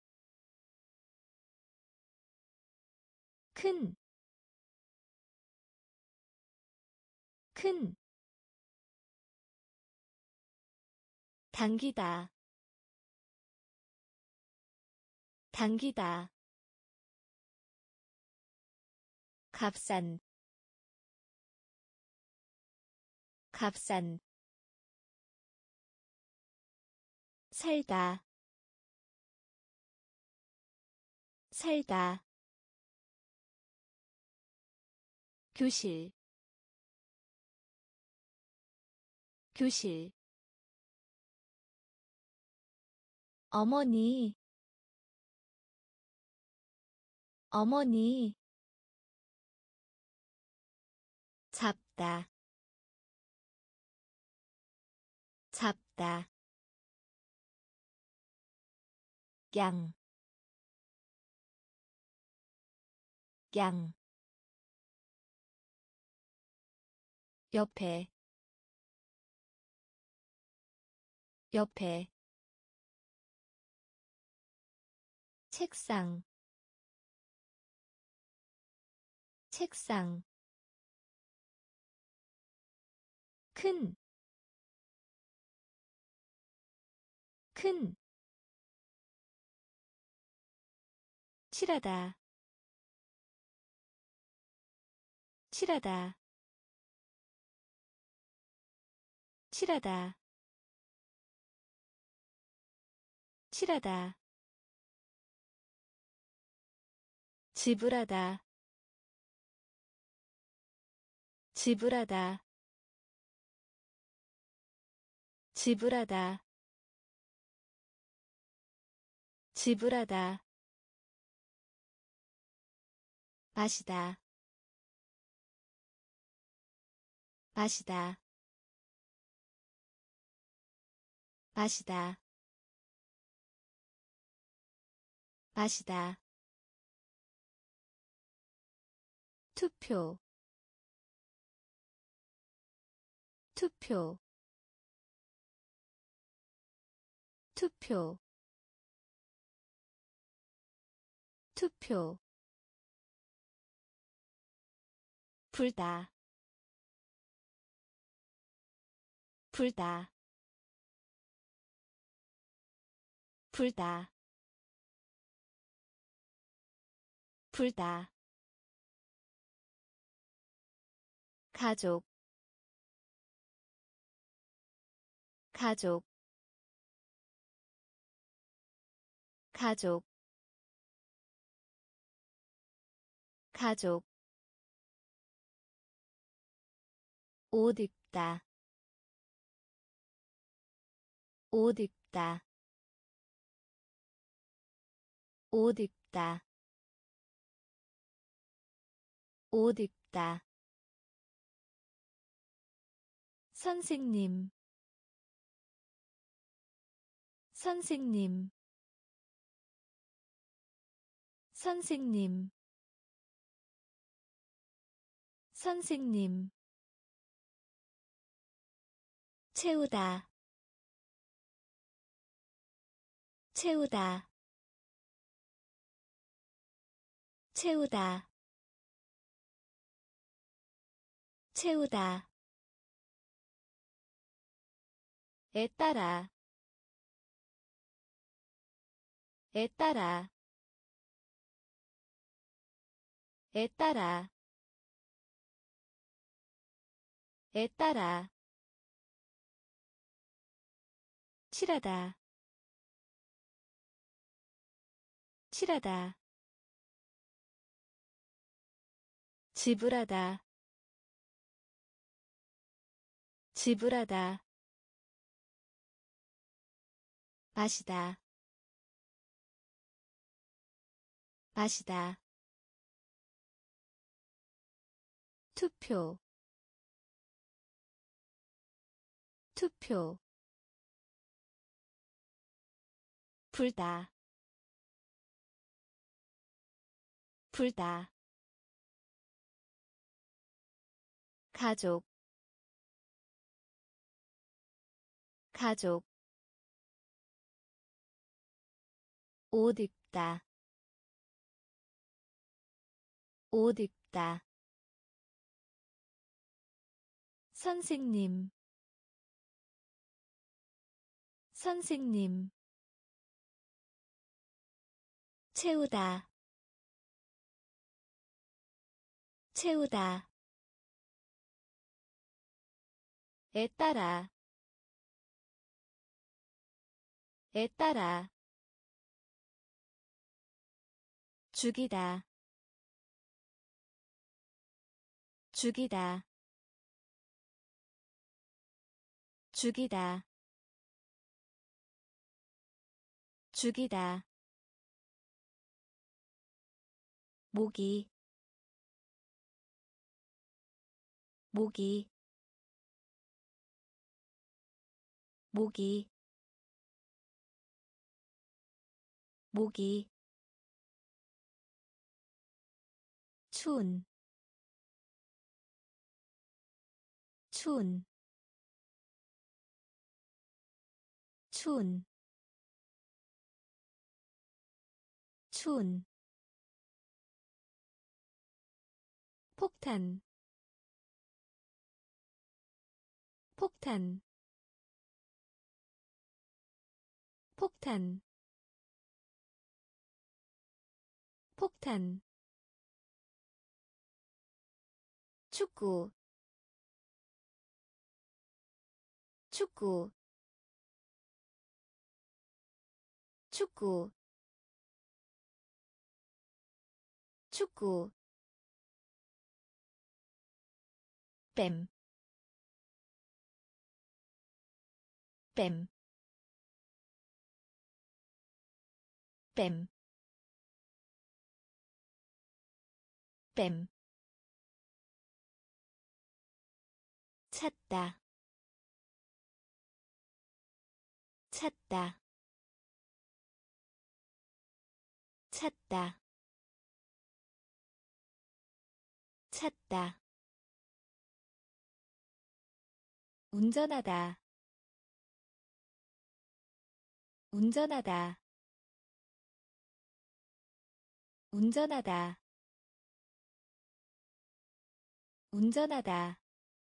큰, 큰, 당기다, 당기다, 값싼, 값싼, 살다, 살다 교실 교실 어머니 어머니 잡다 잡다 양, 양, 옆에, 옆에, 책상, 책상, 큰, 큰, 칠하다, 칠하다, 칠하다, 칠하다, 지불하다, 지불하다, 지불하다, 지불하다, 마시다, 마시다, 마시다, 마시다, 투표, 투표, 투표, 투표, 불다, 불다, 불다, 불다, 가족, 가족, 가족, 가족, 옷 입다, 옷 입다, 옷 입다, 옷 입다, 선생님, 선생님, 선생님, 선생님, 채우다, 채우다, 채우다, 채우다, 에 따라, 에 따라, 에 따라, 에 따라, 칠하다, 칠하다, 지불하다, 지불하다, 마시다, 마시다, 투표, 투표, 불다, 불다, 가족, 가족, 옷 입다, 옷 입다, 선생님, 선생님, 채우다, 채우다, 에 따라, 에 따라, 죽이다 죽이다 죽이다 죽이다 모기 모기 모기 모기 추운 추운 추운 추운 폭탄 폭탄 폭탄 폭탄 축구 축구 축구 축구 뱀, 뱀, 뱀, 뱀, 찾다, 찾다, 찾다, 찾다, 운전하다, 운전하다, 운전하다, 운전하다,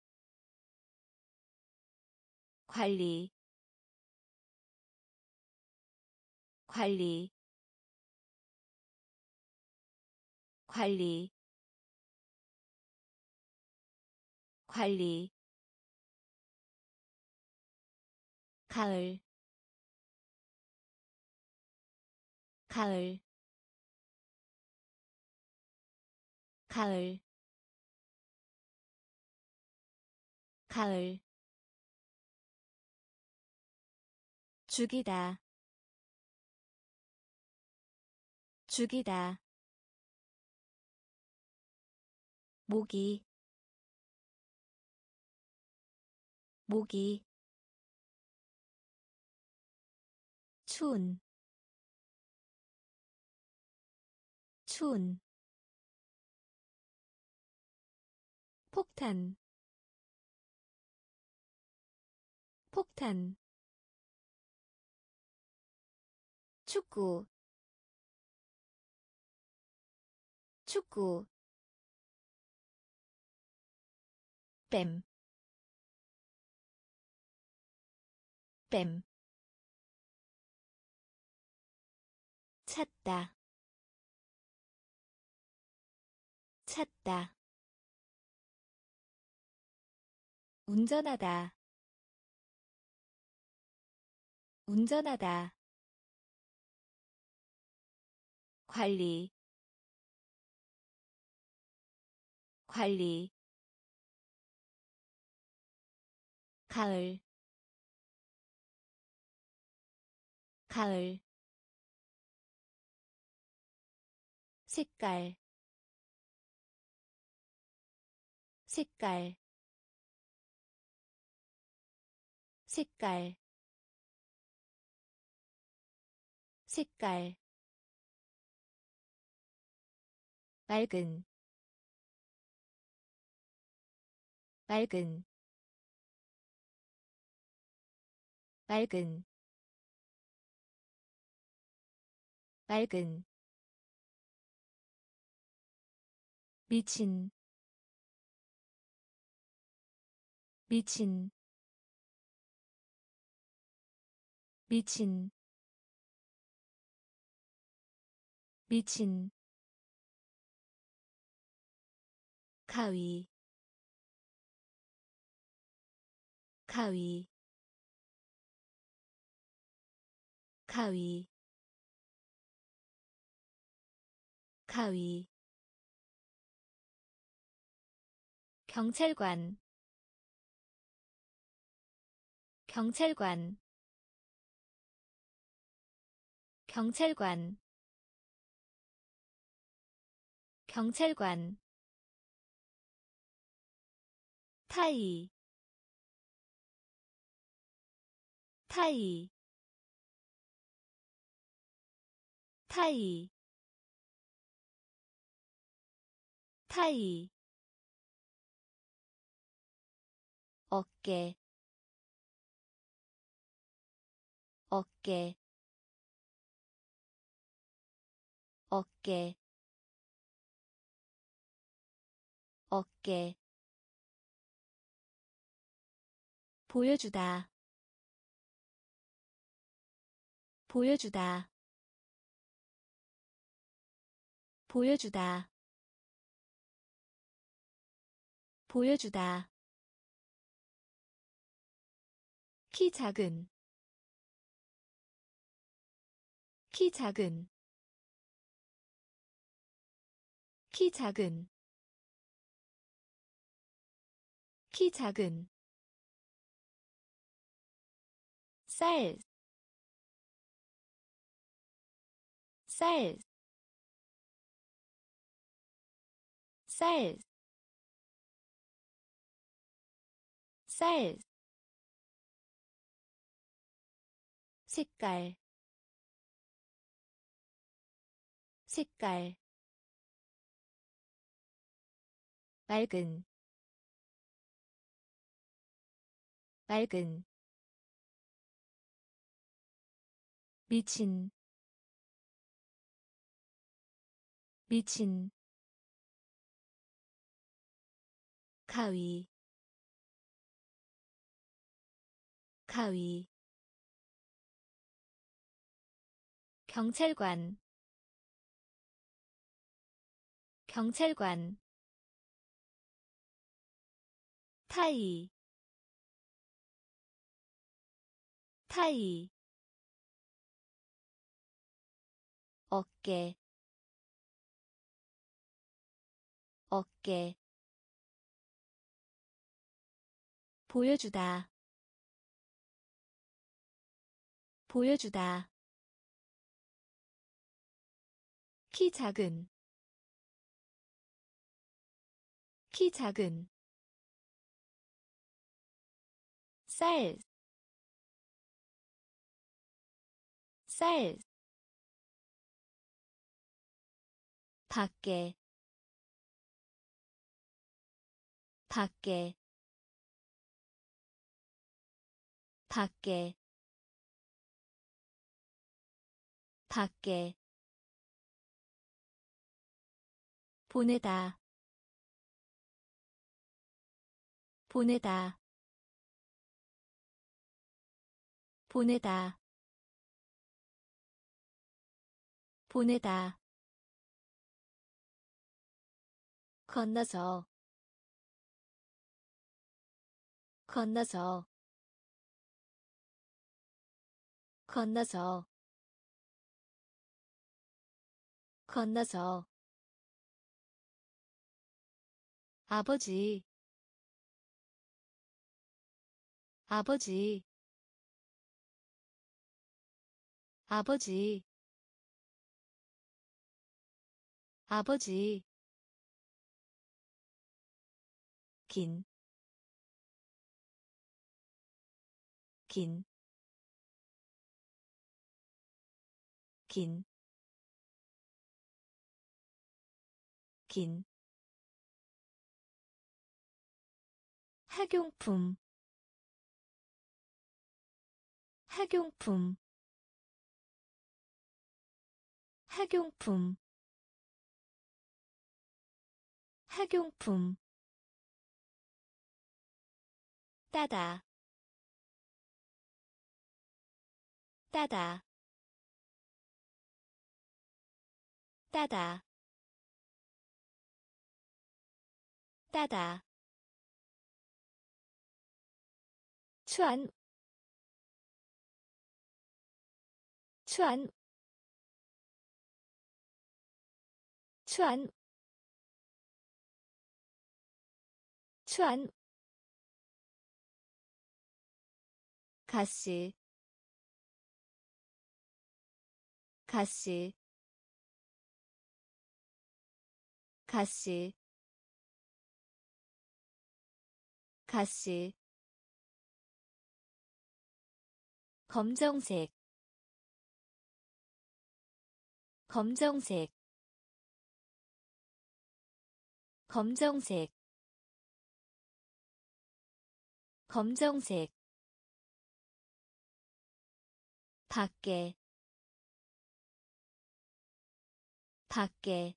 관리, 관리, 관리, 관리, 가을, 가을, 가을, 가을, 죽이다, 죽이다, 모기, 모기, 추운, 추운, 폭탄, 폭탄, 축구, 축구, 뱀, 뱀, 찾다, 찾다, 운전하다, 운전하다, 관리, 관리, 가을, 가을, 색깔, 색깔, 색깔, 색깔, 맑은, 맑은, 맑은, 맑은, 미친, 미친, 미친, 미친, 가위, 가위, 가위, 가위 경찰관 경찰관 경찰관 경찰관 타이 타이 타이 타이 어깨 어깨 어깨 어깨 보여주다 보여주다 보여주다 보여주다 키 작은 키 작은 키 작은 키 작은 쌀, 쌀, 쌀, 쌀, 색깔, 색깔, 맑은, 맑은, 미친, 미친, 가위, 가위, 경찰관, 경찰관, 타이, 타이, 어깨, 어깨, 보여주다, 보여주다, 키 작은, 키 작은, 쌀, 쌀, 밖에, 밖에, 밖에, 밖에, 보내다, 보내다, 보내다, 보내다, 건너서, 건너서, 건너서, 건너서, 아버지, 아버지, 아버지, 아버지, 긴, 긴, 긴, 긴, 학용품, 학용품, 학용품, 학용품, 따다, 따다, 따다, 따다, 추안, 추안, 추안 추안 가시 가시 가시 가시 검정색 검정색 검정색 검정색 밖에 밖에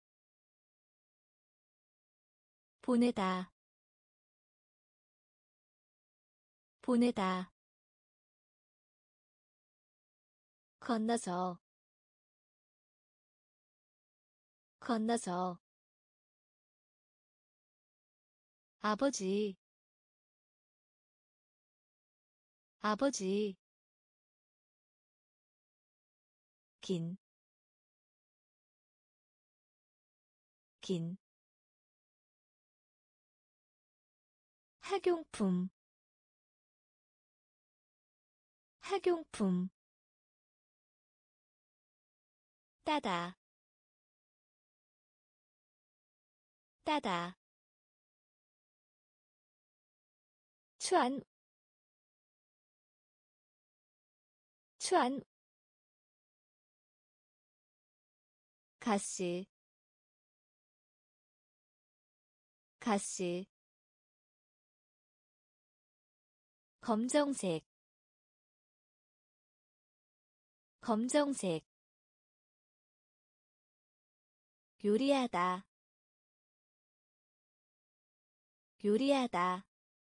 보내다 보내다 건너서 건너서 아버지 아버지 긴, 긴 학용품 학용품 따다 따다 추안 추안 가시 가시 검정색 검정색 요리하다 요리하다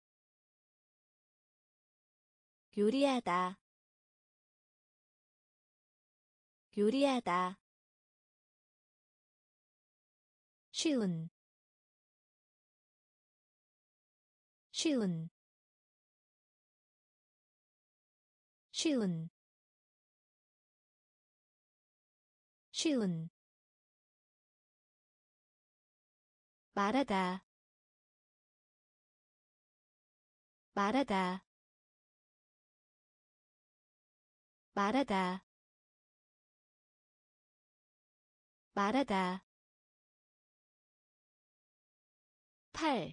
요리하다 요리하다 쉬운 쉬운 쉬운 쉬운 말하다 말하다 말하다 말하다 팔,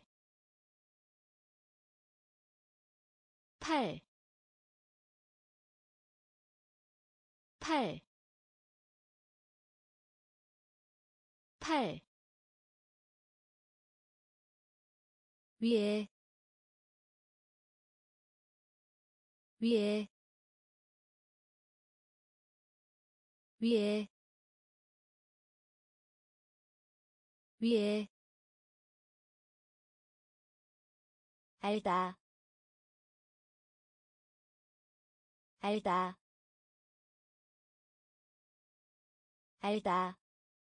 팔, 팔, 팔, 위에, 위에, 위에, 위에, 알다, 알다, 알다,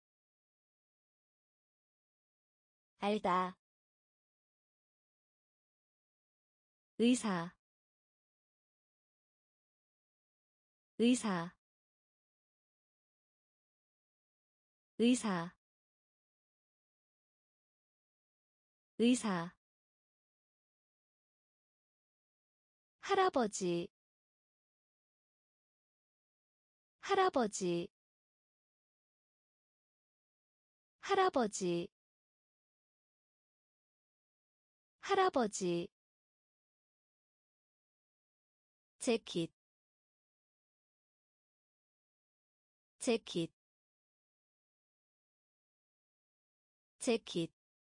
알다, 의사, 의사, 의사, 의사, 할아버지, 할아버지, 할아버지, 할아버지, 재킷, 재킷, 재킷,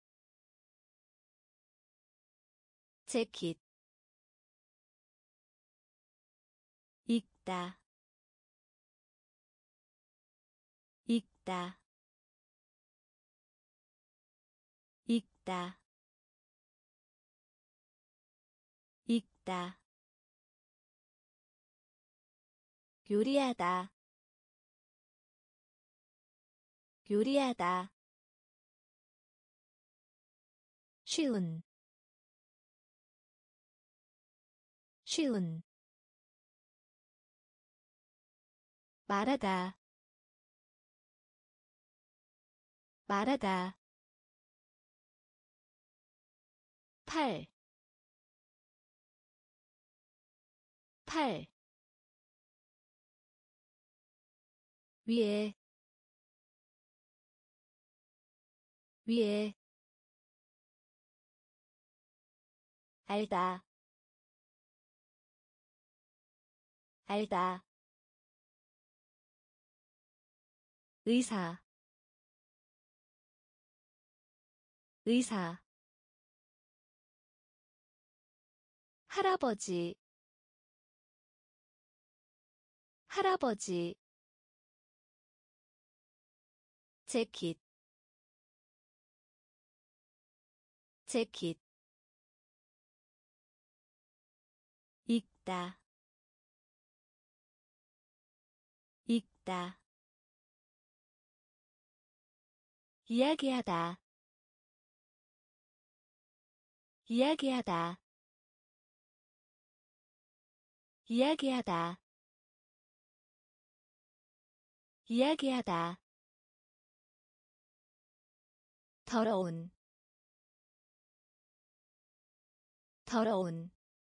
재킷, 읽다, 읽다, 읽다, 읽다, 요리하다, 요리하다, 쉬운, 쉬운, 말하다, 말하다 팔, 팔, 위에, 위에, 알다, 알다, 의사, 의사, 할아버지, 할아버지, 재킷, 재킷, 읽다, 읽다, 이야기하다, 이야기하다, 이야기하다, 이야기하다, 더러운, 더러운,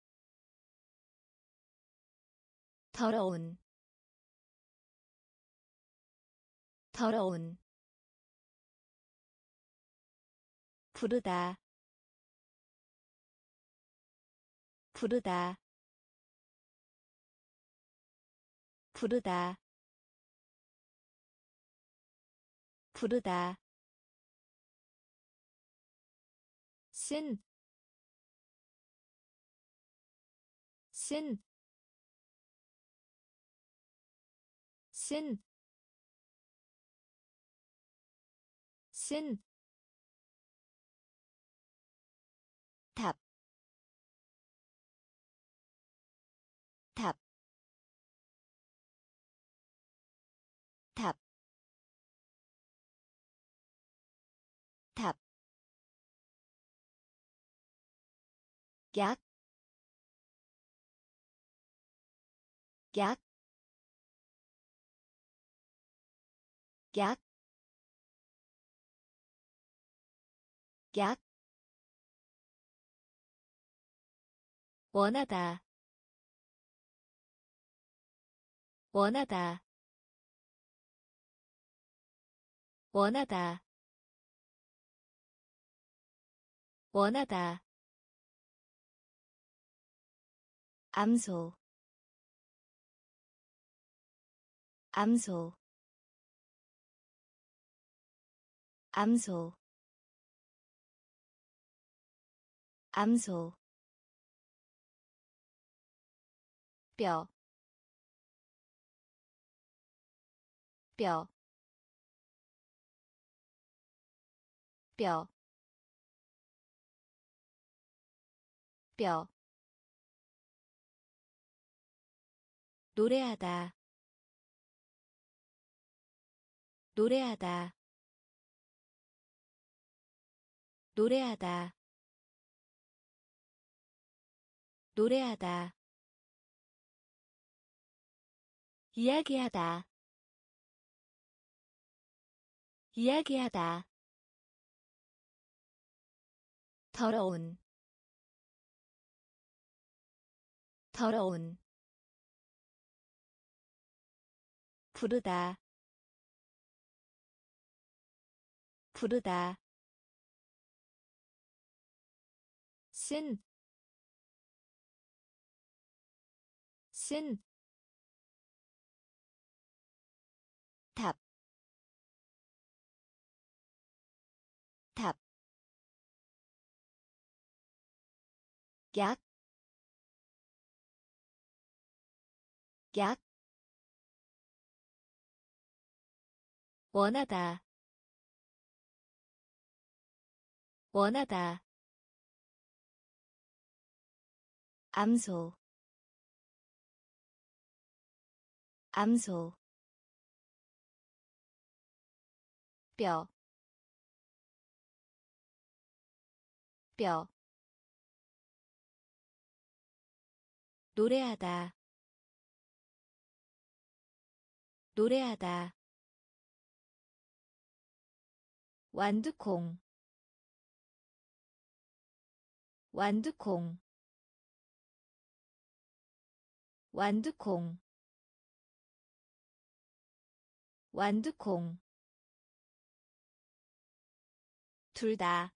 더러운, 더러운, 부르다, 부르다, 부르다, 부르다, 쓴, 쓴, 쓴, 쓴, 답, 답, 답, 답, 약, 약, 약, 약, 원하다, 원하다, 원하다, 원하다, 암소, 암소, 암소, 암소, 뼈, 뼈, 뼈, 뼈, 노래하다, 노래하다, 노래하다, 노래하다, 이야기하다, 이야기하다, 더러운, 더러운, 부르다, 부르다, 쓴, 쓴, 답, 답, 약, 약, 원하다, 원하다, 암소, 암소, 뼈, 뼈, 노래하다, 노래하다, 완두콩 완두콩 완두콩 완두콩 둘 다,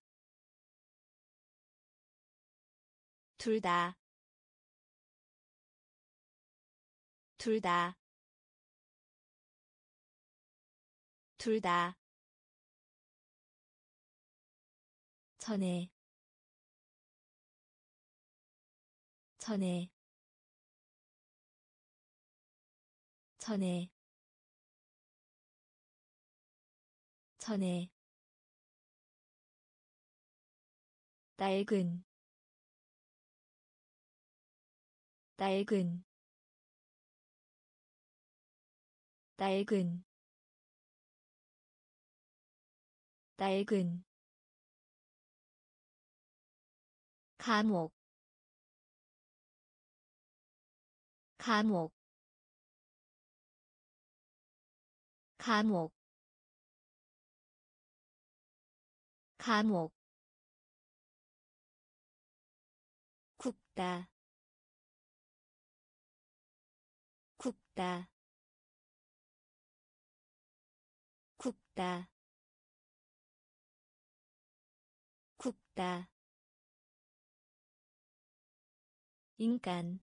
둘 다, 둘 다, 둘 다, 전에, 전에, 전에, 전에, 낡은, 낡은, 낡은, 낡은, 감옥, 감옥, 감옥, 감옥, 굽다, 굽다, 굽다, 굽다, 인간,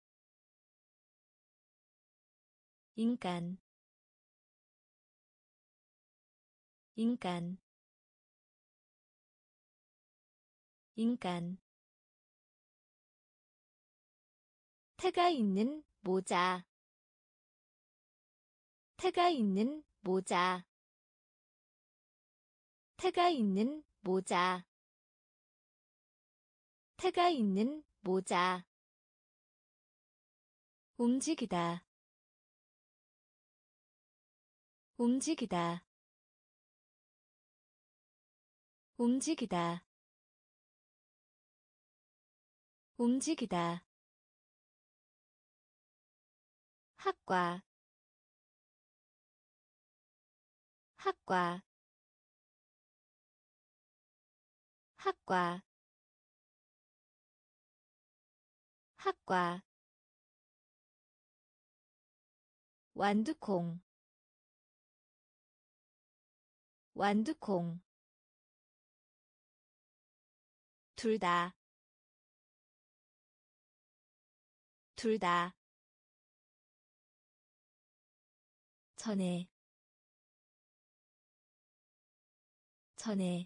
인간, 인간, 인간, 태가 있는 모자, 태가 있는 모자, 태가 있는 모자, 태가 있는 모자, 움직이다, 움직이다, 움직이다, 움직이다, 학과, 학과, 학과, 학과, 완두콩, 완두콩, 둘 다, 둘 다, 전에, 전에,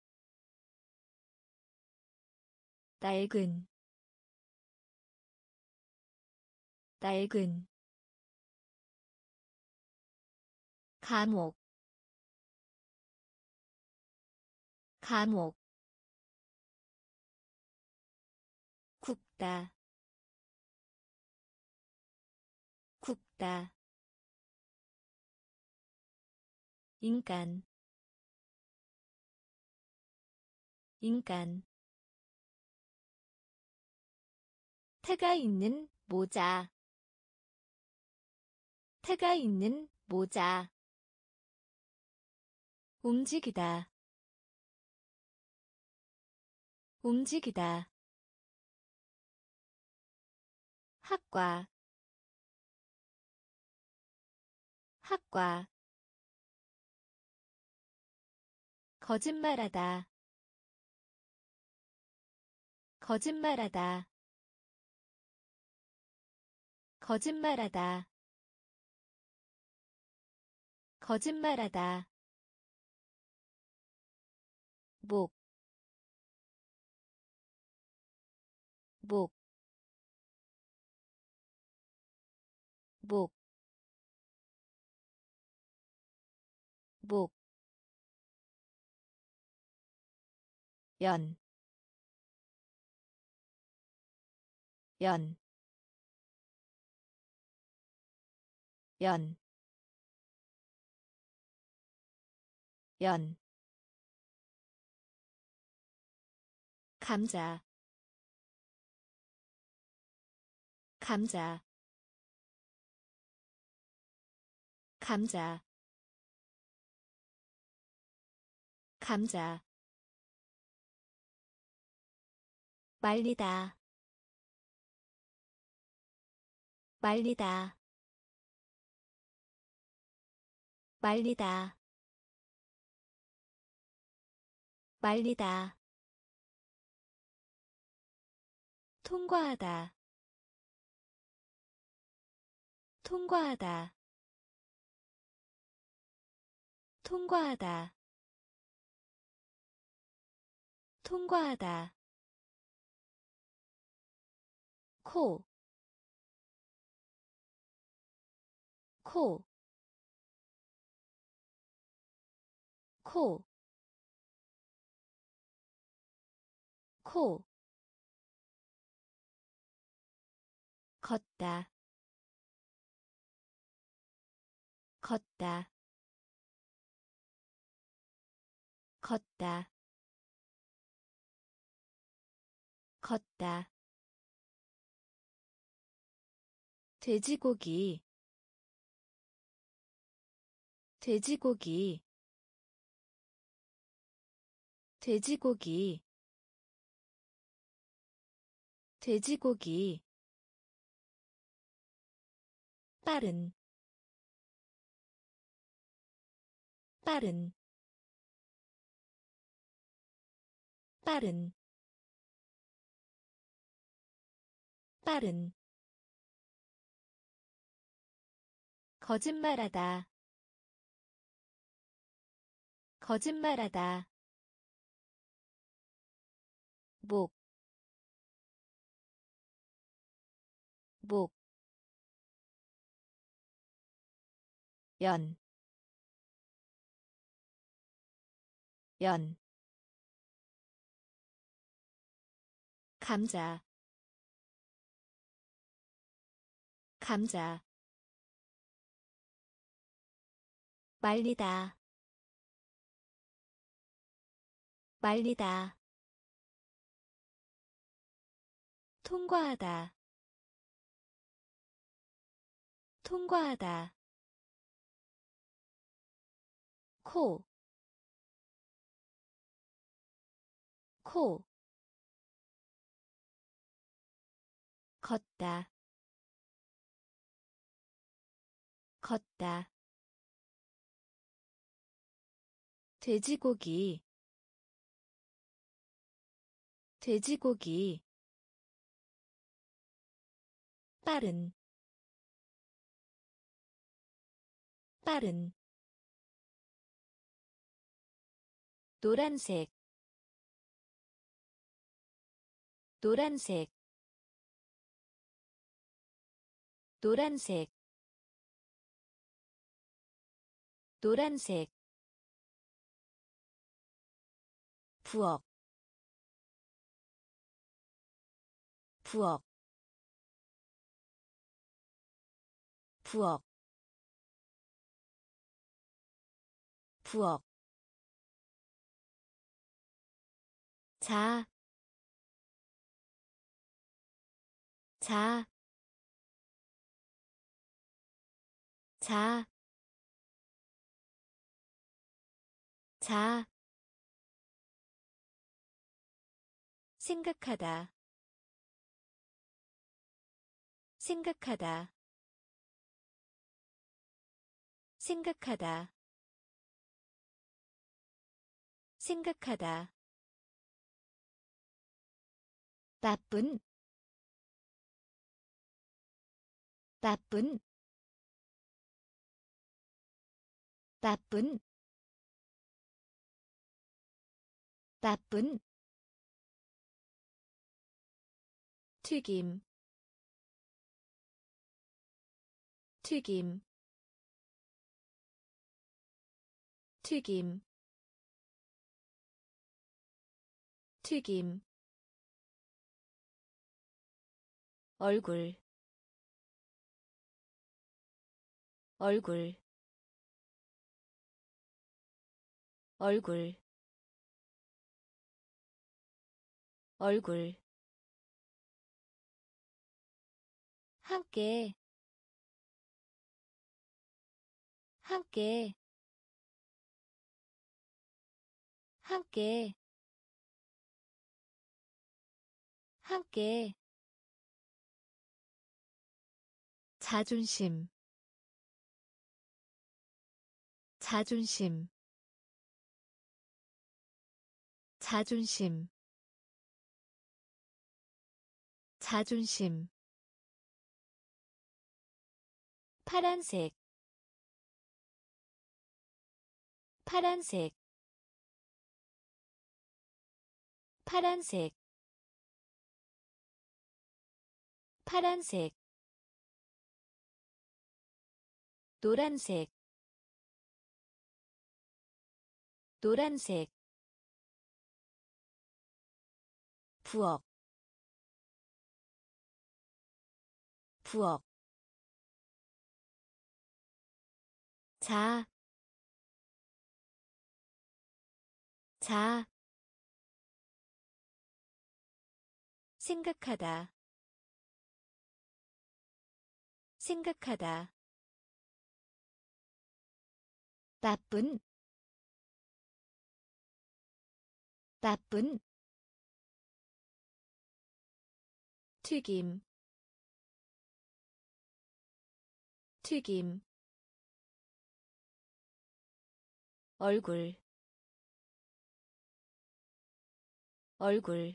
낡은, 낡은, 감옥, 감옥, 굽다, 굽다, 인간, 인간, 태가 있는 모자, 태가 있는 모자, 움직이다, 움직이다, 학과, 학과, 거짓말하다, 거짓말하다, 거짓말하다, 거짓말하다, 목, 목, 목, 목, 연, 연, 연, 연, 감자, 감자, 감자, 감자 말리다 말리다 말리다 말리다 통과하다 통과하다 통과하다 통과하다 코, 코, 코, 코, 걷다, 걷다, 걷다, 걷다. 돼지고기, 돼지고기, 돼지고기, 돼지고기. 빠른, 빠른, 빠른, 빠른. 거짓말하다, 거짓말하다. 목, 목, 연, 연. 감자, 감자. 말리다, 말리다. 통과하다, 통과하다. 코, 코. 걷다, 걷다. 돼지고기, 돼지고기. 빠른, 빠른. 노란색, 노란색, 노란색, 노란색. 부엌, 부엌, 부엌, 부엌. 자, 자, 자, 자. 생각하다, 생각하다, 생각하다, 생각하다. 나쁜, 나쁜, 나쁜, 나쁜. 튀김, 튀김, 튀김, 튀김. 얼굴, 얼굴, 얼굴, 얼굴. 함께, 함께, 함께 함께 자존심 자존심 자존심 자존심 파란색 파란색 파란색 파란색 노란색 노란색 부엌 부엌 자, 자, 생각하다, 생각하다, 나쁜, 나쁜, 튀김, 튀김, 얼굴, 얼굴,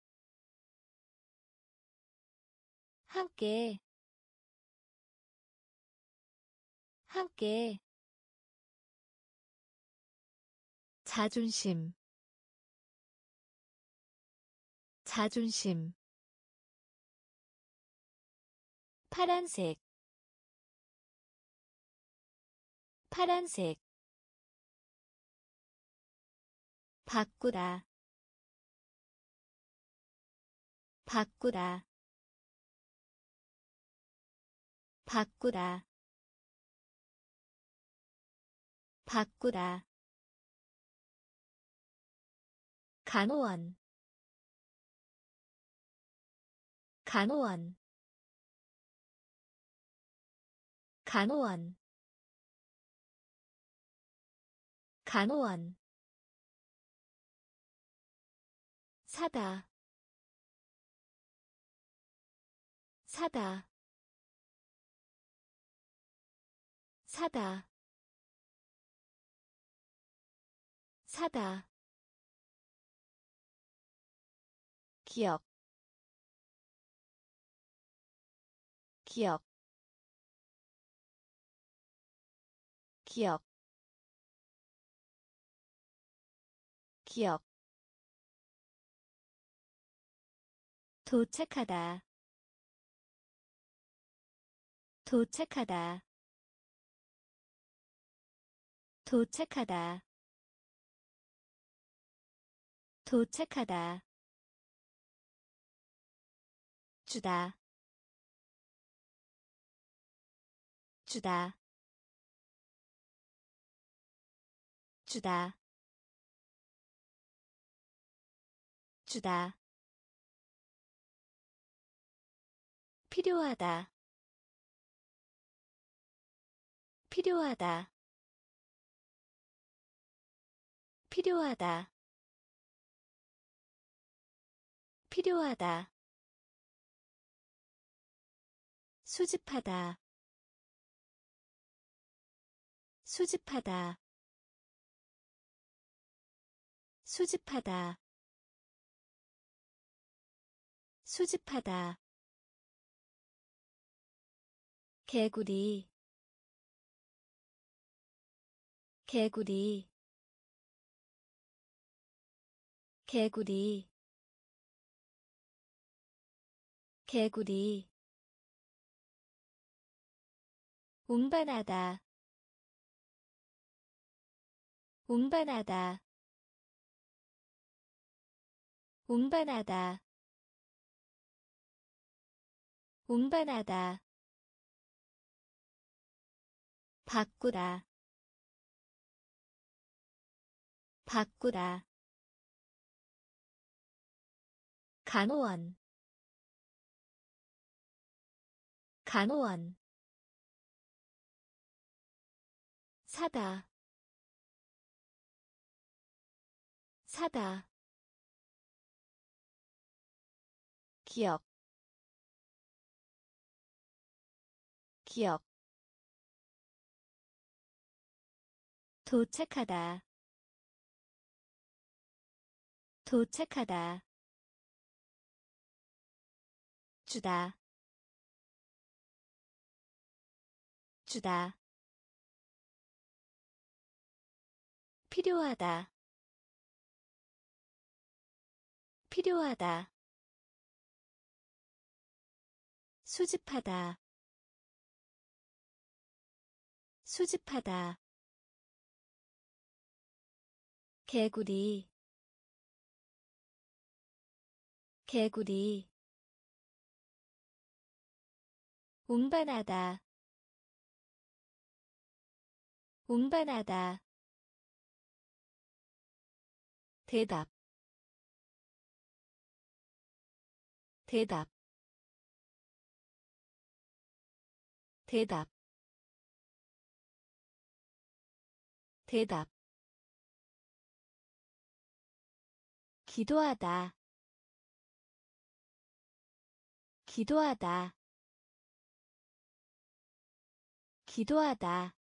함께, 함께, 자존심, 자존심, 파란색, 파란색, 바꾸다, 바꾸다, 바꾸다, 바꾸다, 간호원, 간호원, 간호원, 간호원, 사다, 사다, 사다, 사다, 기억, 기억, 기억, 기억, 도착하다, 도착하다, 도착하다, 도착하다, 주다, 주다, 주다, 주다, 필요하다, 필요하다, 필요하다, 필요하다, 수집하다, 수집하다, 수집하다, 수집하다, 개구리, 개구리, 개구리, 개구리, 운반하다, 운반하다, 운반하다, 운반하다, 바꾸다, 바꾸다, 간호원, 간호원, 사다, 사다 기억 기억 도착하다 도착하다 주다 주다 필요하다 필요하다 수집하다 수집하다 개구리 개구리 운반하다 운반하다 대답 대답 대답 대답 기도하다 기도하다 기도하다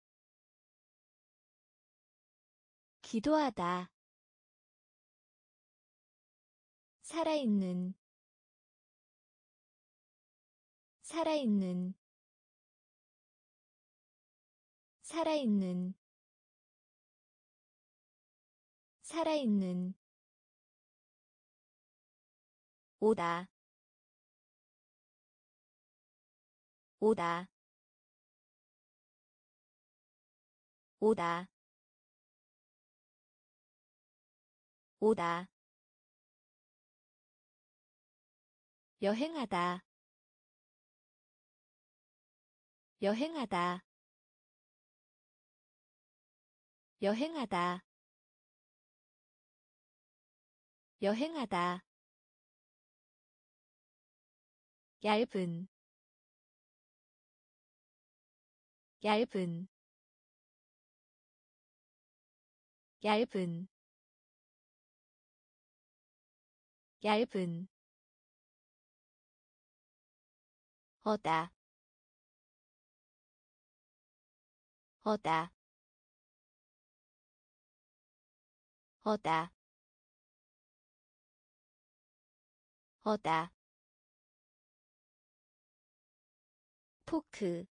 기도하다 살아있는 살아있는 살아있는 살아있는 오다 오다 오다 오다 여행하다 여행하다 여행하다 여행하다 얇은 얇은 얇은 얇은 어다 어다 어다 어다 포크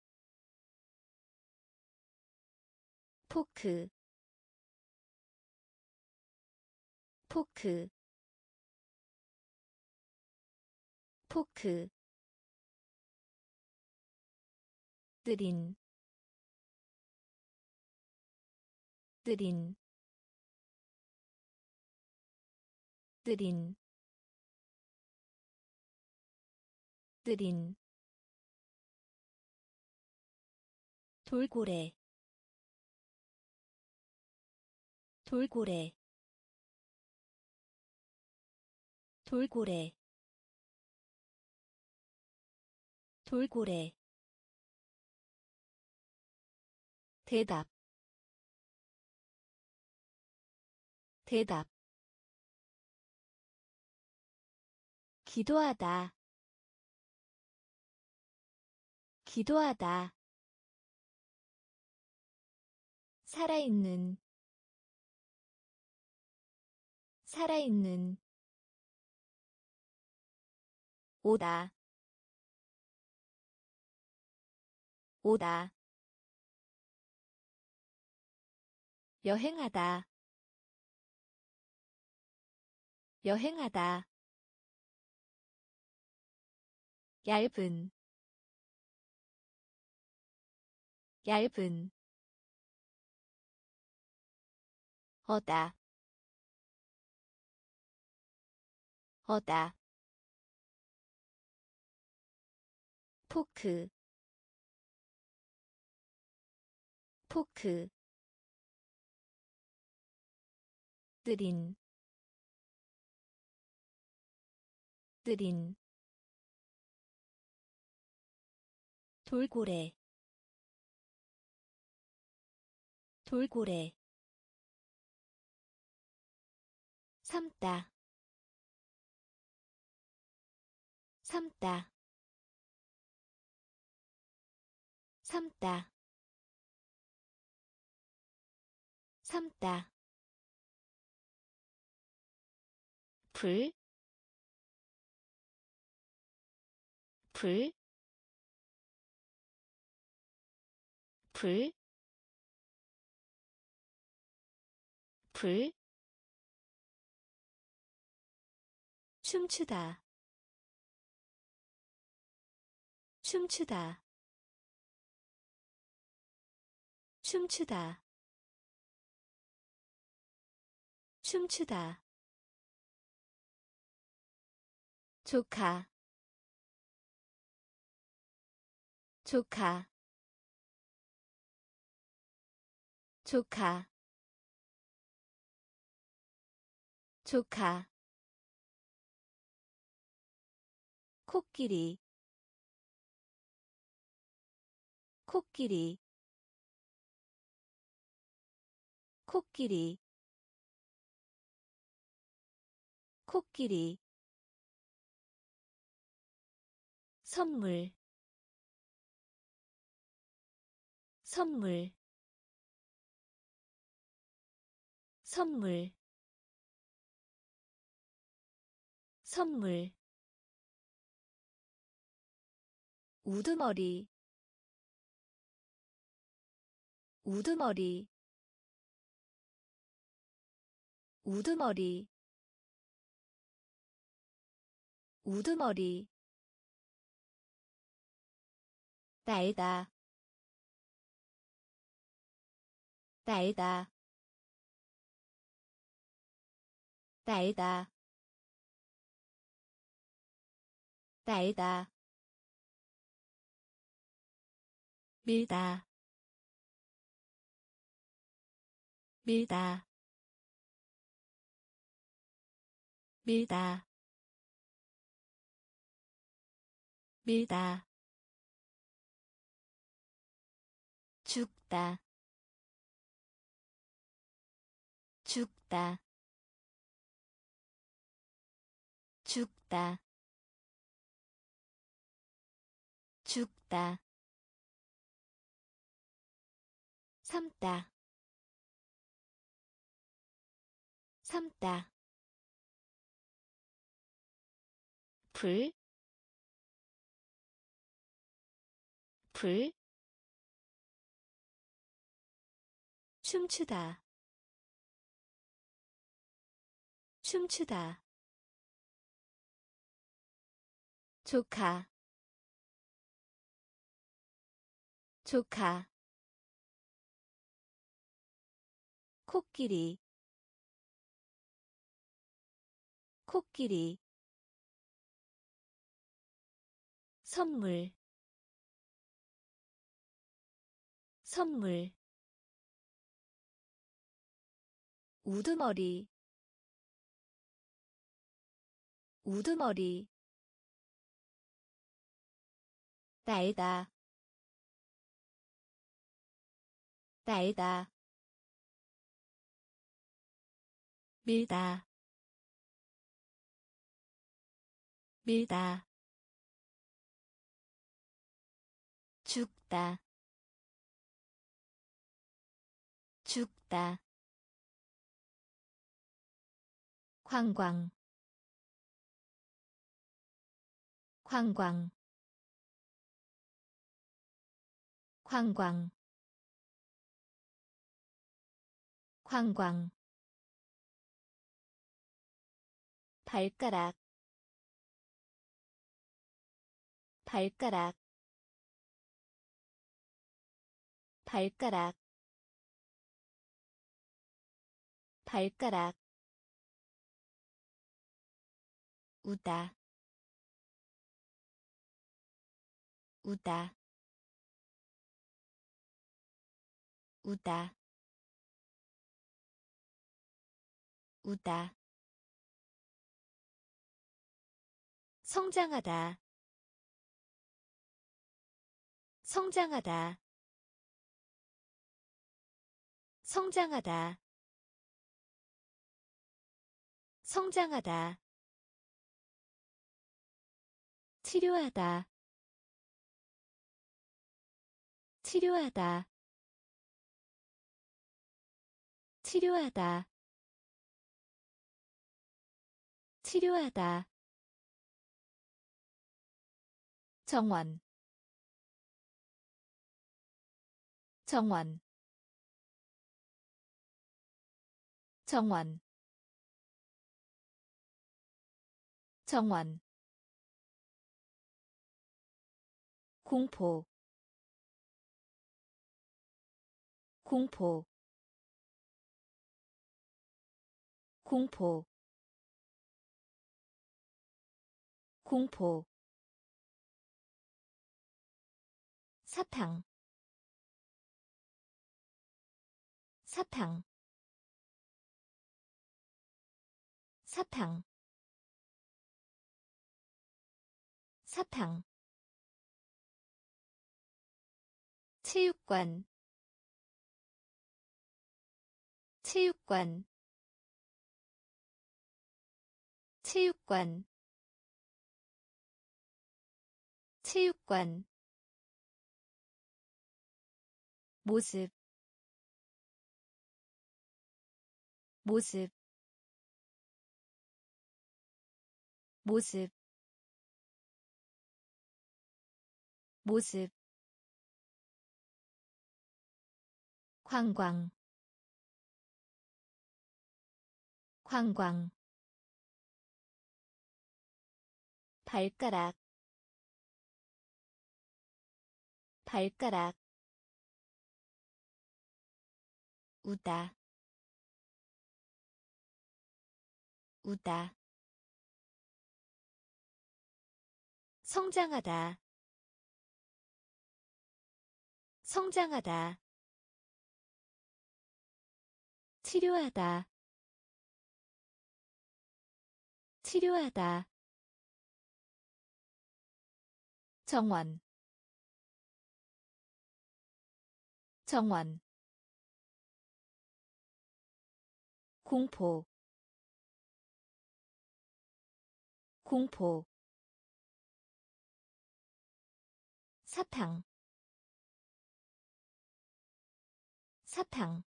포크 포크 포크 느린 느린 느린 느린 돌고래 돌고래 돌고래 돌고래 대답 대답 기도하다 기도하다 살아있는 살아있는 오다 오다 여행하다 여행하다 얇은 얇은 어다 어다 포크 포크 느린 느린 돌고래 돌고래 삶다 삶다 삶다 삶다 불, 불, 불, 불, 춤추다, 춤추다, 춤추다, 춤추다, 조카, 조카, 조카, 조카, 코끼리, 코끼리, 코끼리, 코끼리, 선물, 선물, 선물, 선물, 우두머리, 우두머리, 우두머리, 우두머리, 날다, 날다, 날다, 날다, 밀다, 밀다, 밀다, 밀다, 죽다, 죽다, 죽다, 죽다, 삶다, 삶다, 불, 불, 춤추다, 춤추다, 조카, 조카, 코끼리, 코끼리, 선물, 선물, 우두머리, 우두머리, 날다, 날다, 밀다, 밀다, 죽다, 죽다, 관광, 관광, 관광, 관광, 발가락, 발가락, 발가락, 발가락, 우다, 우다, 우다, 우다, 성장하다, 성장하다, 성장하다, 성장하다. 치료하다. 치료하다. 치료하다. 치료하다. 정원. 정원. 정원. 정원. 공포. 공포. 공포. 공포. 사탕. 사탕. 사탕. 사탕. 체육관. 체육관. 체육관. 체육관. 모습. 모습. 모습. 모습. 관광. 관광. 발가락. 발가락. 우다. 우다. 성장하다. 성장하다. 치료하다. 치료하다. 정원. 정원. 공포. 공포. 사탕. 사탕.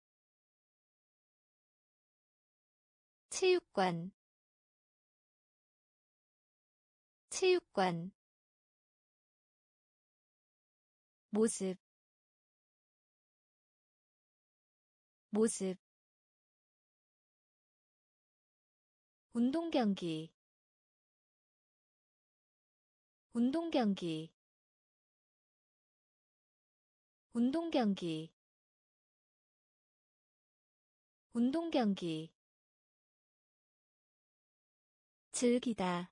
체육관. 체육관. 모습. 모습. 운동경기. 운동경기. 운동경기. 운동경기. 즐기다.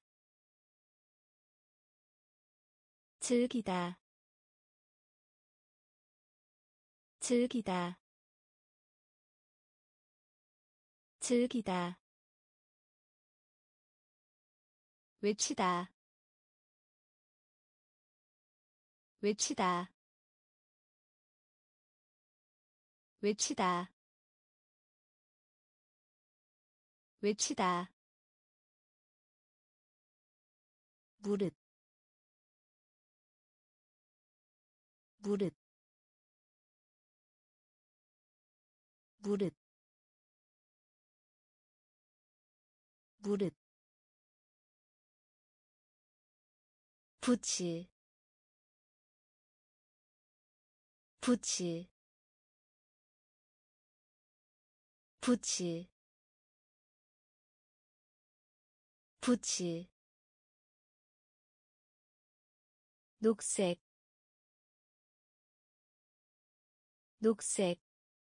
즐기다. 즐기다. 즐기다. 외치다. 외치다. 외치다. 외치다. 무릇. 무릇. 무릇. 무릇. 부치. 부치. 부치. 부치. 녹색. 녹색.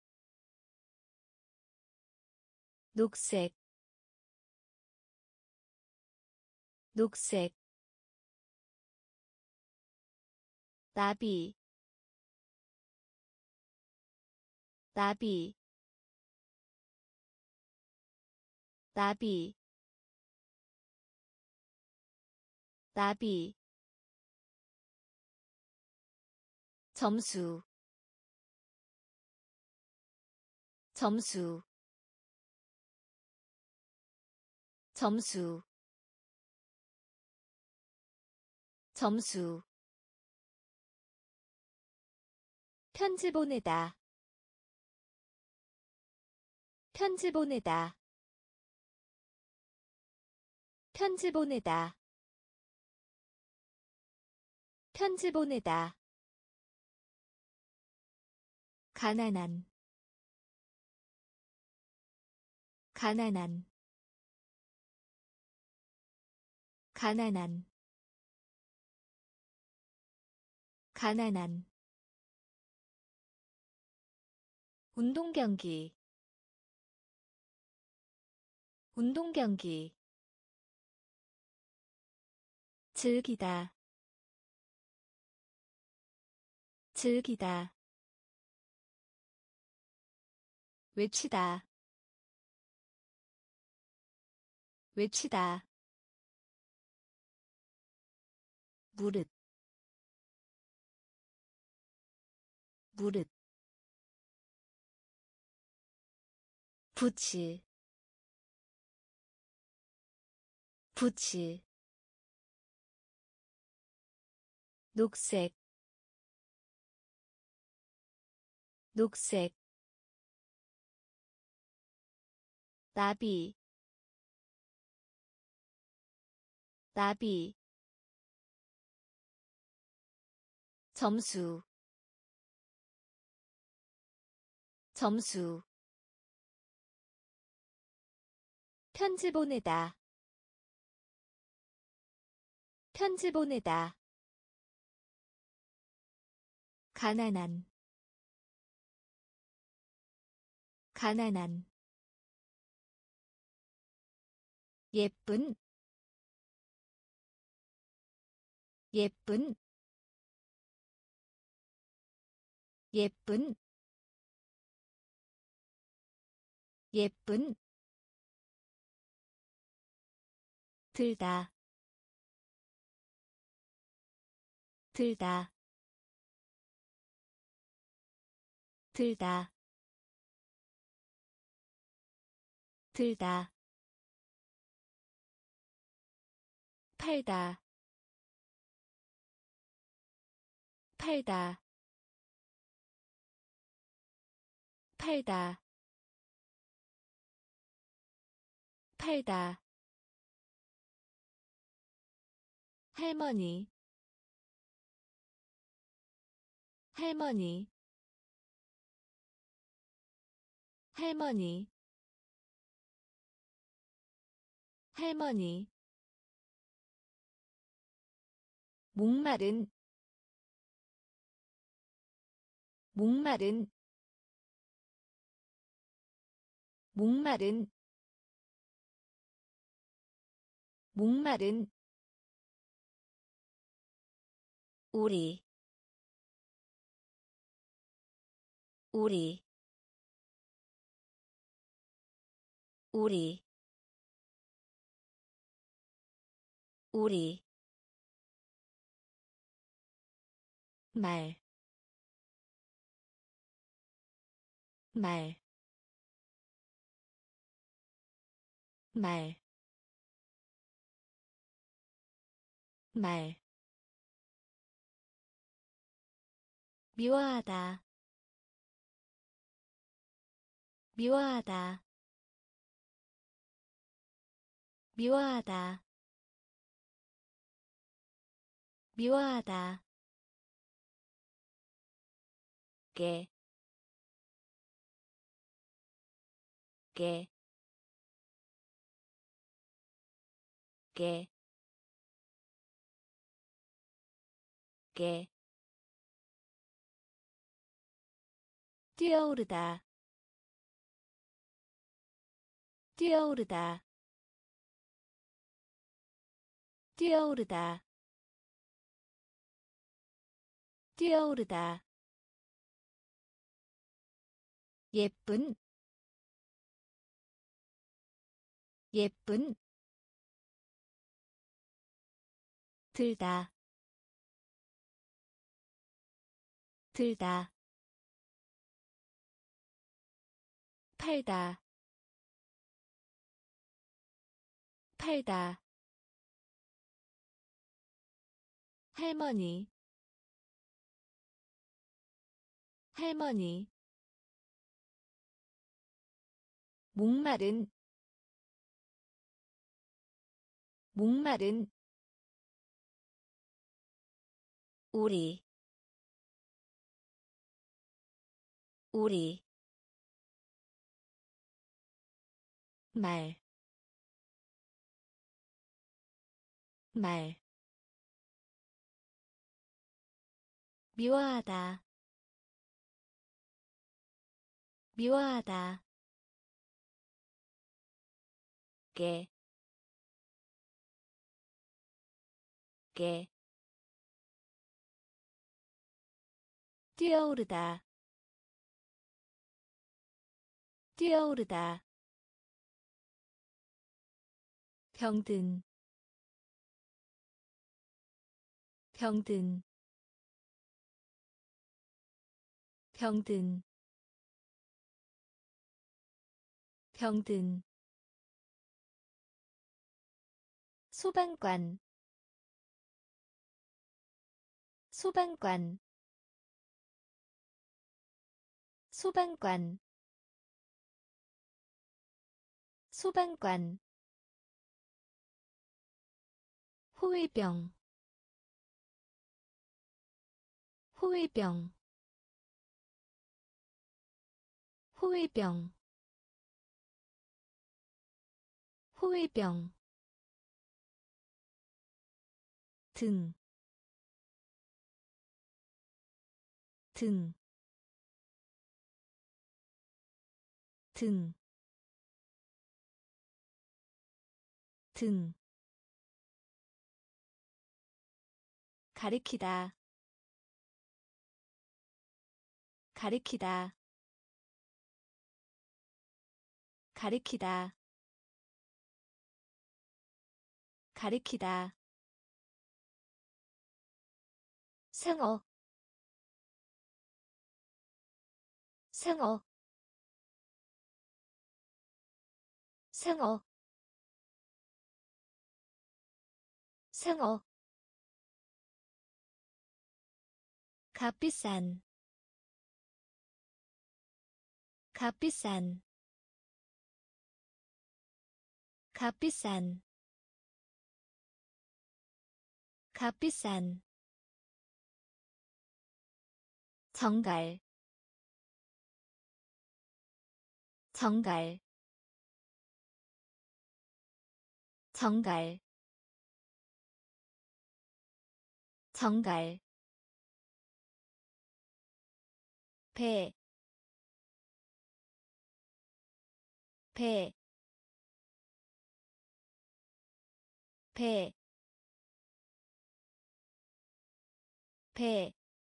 녹색. 녹색. 나비. 나비. 나비. 나비. 점수. 점수. 점수 점수 편지 보내다 편지 보내다 편지 보내다 편지 보내다 가난한 가난한 가난한 가난한 운동경기 운동경기 즐기다 즐기다 외치다 외치다 무릇 무릇 부치 부치 녹색 녹색 나비 나비 점수 점수 편지 보내다 편지 보내다 가난한 가난한 예쁜 예쁜 예쁜 예쁜 들다 들다 들다 들다 팔다 팔다 팔다 팔다 할머니 할머니 할머니 할머니 목마른 목마른 목마른 목마른 우리 우리 우리 우리 말, 말, 말, 말. 미워하다, 미워하다, 미워하다, 미워하다. 깨, 깨, 깨, 깨. 뛰어오르다, 뛰어오르다, 뛰어오르다, 뛰어오르다. 예쁜, 예쁜, 들다, 들다, 팔다, 팔다 할머니 할머니 목마른 목마른 우리 우리 말, 말, 미워하다, 미워하다, 깨, 깨, 뛰어오르다, 뛰어오르다, 병든, 병든, 병든, 병든, 소방관, 소방관, 소방관, 소방관, 호위병, 호위병, 호위병, 호위병, 등, 등, 등, 등, 가리키다, 가리키다, 가리키다, 가리키다, 상어, 상어, 상어, 상어, 값비싼, 값비싼, 값비싼, 값비싼, 정갈, 정갈, 정갈, 정갈, 배, 배, 배, 배,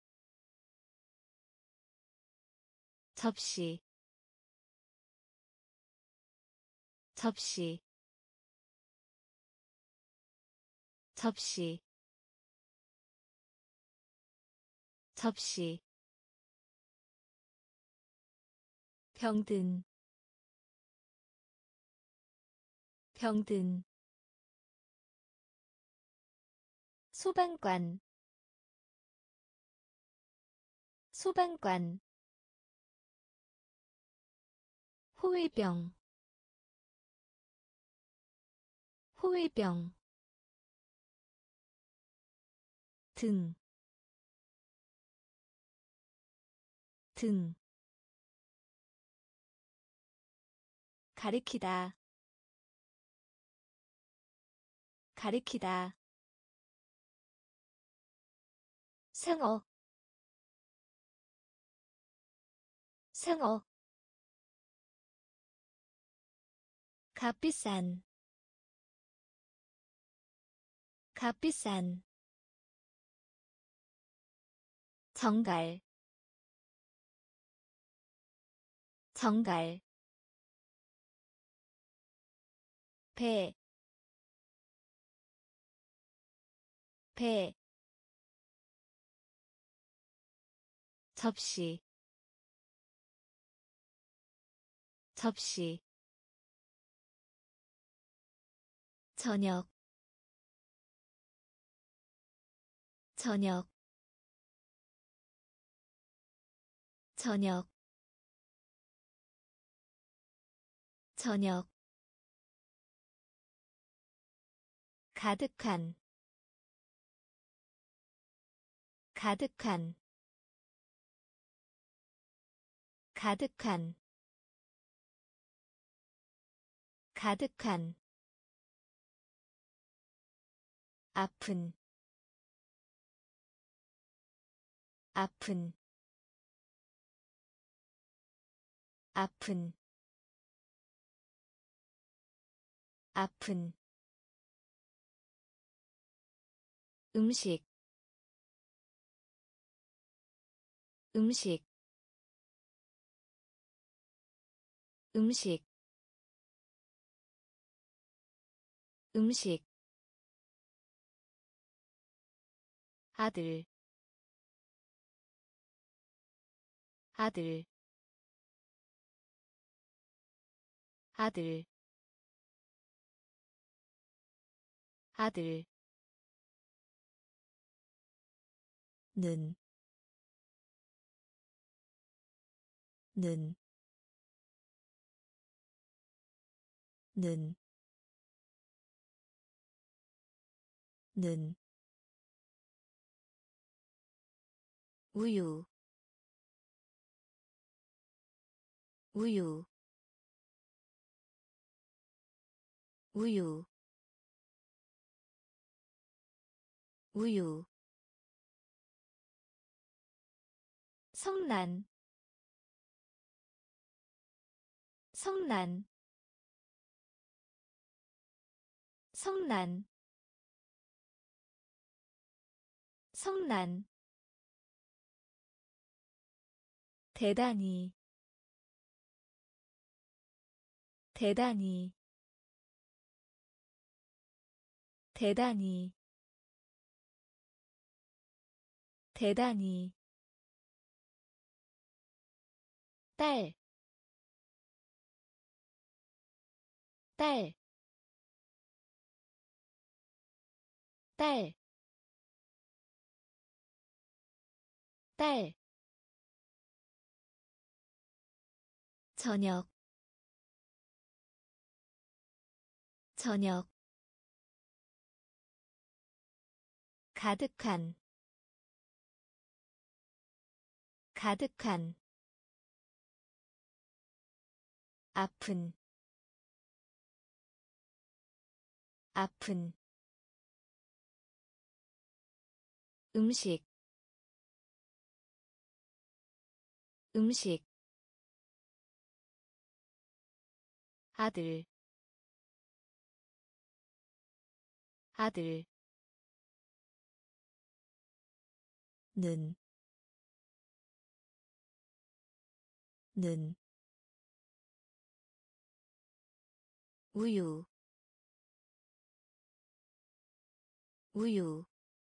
접시, 접시, 접시, 접시, 병든, 병든, 소방관, 소방관, 호위병, 호위병, 등, 등, 가리키다, 가리키다, 상어, 상어, 값비싼, 값비싼, 정갈, 정갈, 배, 배, 접시, 접시, 저녁 저녁 저녁 저녁 가득한 가득한 가득한 가득한 아픈 아픈 아픈 아픈 음식 음식 음식 음식 아들 아들 아들 아들 는, 는, 는, 는, 우유, 우유, 우유, 우유, 성난, 성난, 성난, 성난, 대단히, 대단히, 대단히, 대단히, 딸, 딸, 딸, 딸, 저녁, 저녁, 가득한, 가득한, 아픈, 아픈, 음식, 음식, 아들, 아들, 는, 는, 우유, 우유,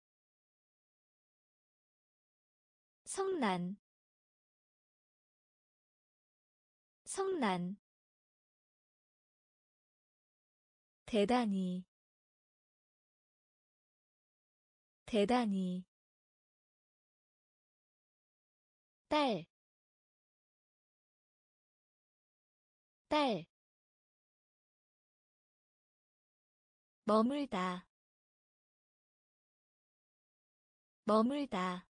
성난, 성난, 대단히, 대단히, 딸, 딸, 머물다, 머물다,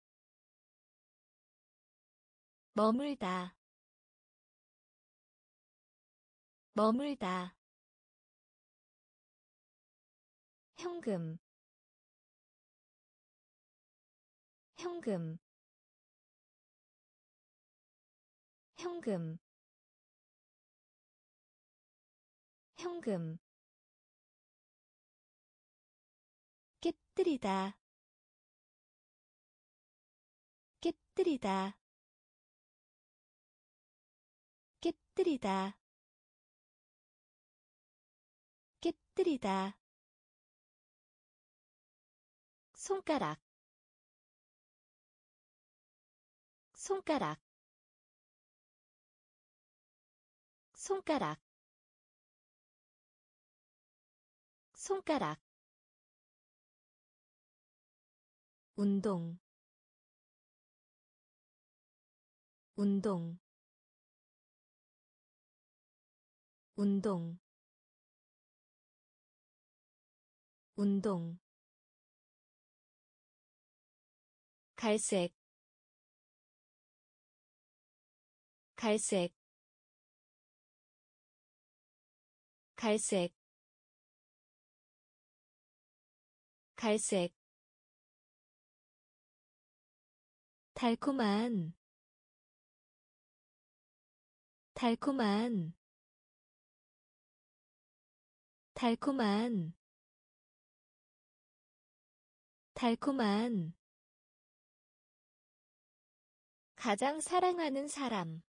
머물다, 머물다, 현금, 현금, 현금, 현금, 깨뜨리다, 깨뜨리다, 깨뜨리다, 깨뜨리다, 손가락, 손가락, 손가락, 손가락 운동 운동 운동 운동 갈색 갈색 갈색 갈색 달콤한 달콤한 달콤한 달콤한 가장 사랑하는 사람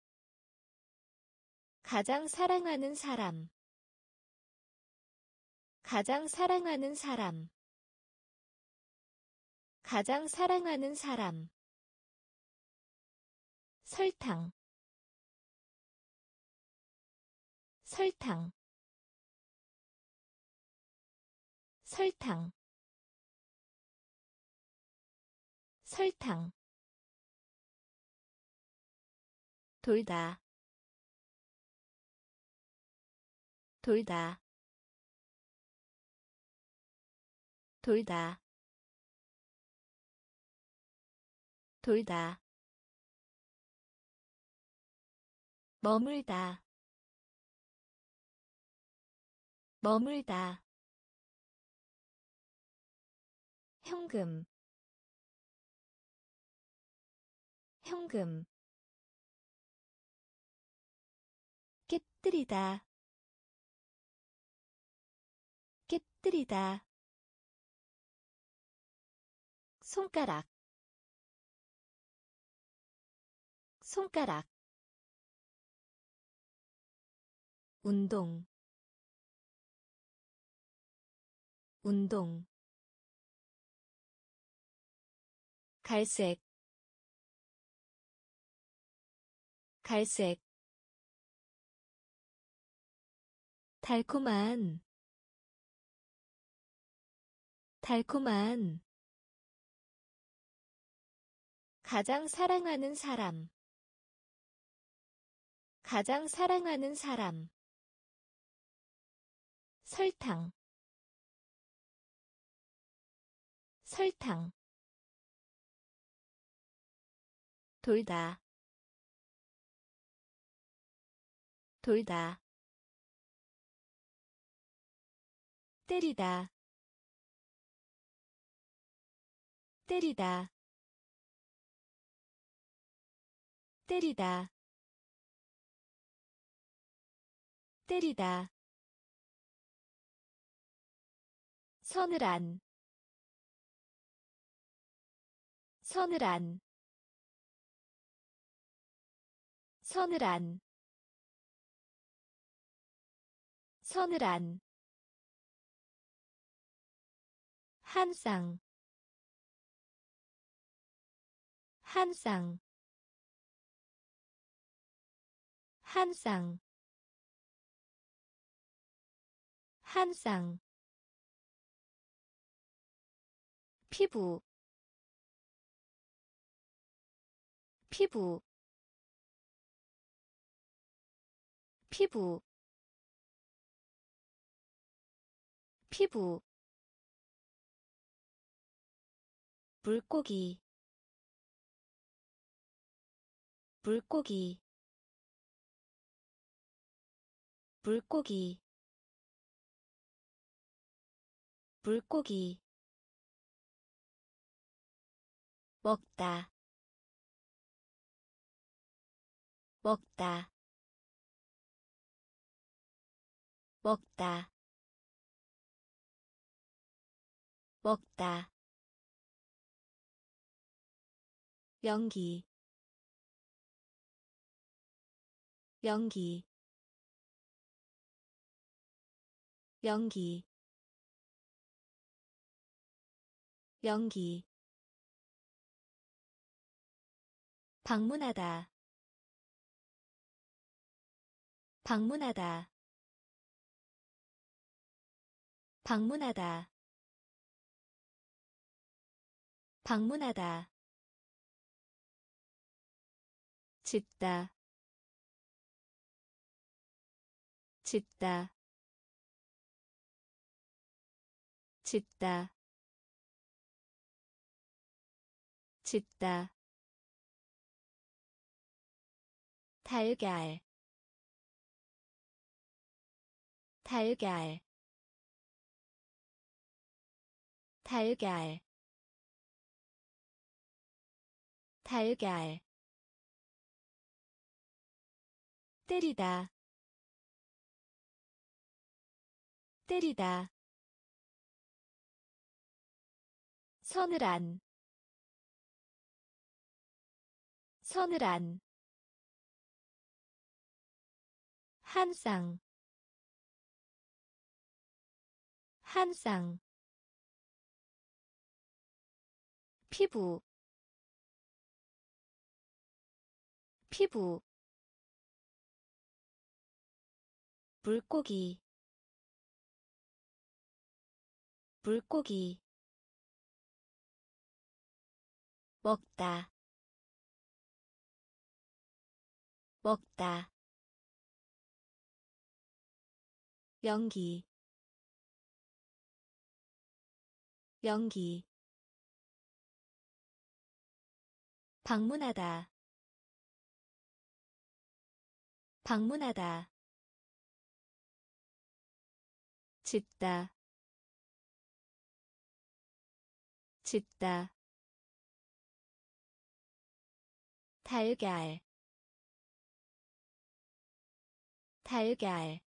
가장 사랑하는 사람 가장 사랑하는 사람 가장 사랑하는 사람 설탕 설탕 설탕 설탕 돌다 돌다 돌다 돌다 머물다 머물다 현금 현금 깨뜨리다 깨뜨리다 손가락 손가락 운동 운동 갈색 갈색 달콤한 달콤한 가장 사랑하는 사람 가장 사랑하는 사람 설탕 설탕 돌다 돌다 때리다 때리다 때리다 때리다 서늘한 서늘한 서늘한 서늘한 한 쌍 한 쌍 한 쌍 한 쌍 피부 피부 피부 피부 물고기 물고기 물고기 물고기 먹다 먹다 먹다 먹다 연기 연기 연기 연기 방문하다 방문하다 방문하다 방문하다 짓다 짓다 짓다 짓다 달걀 달걀 달걀 달걀 때리다 때리다 서늘한 서늘한 한쌍 한쌍 피부 피부 물고기 물고기 먹다 먹다 연기 연기 방문하다 방문하다 짓다 짓다 달걀 달걀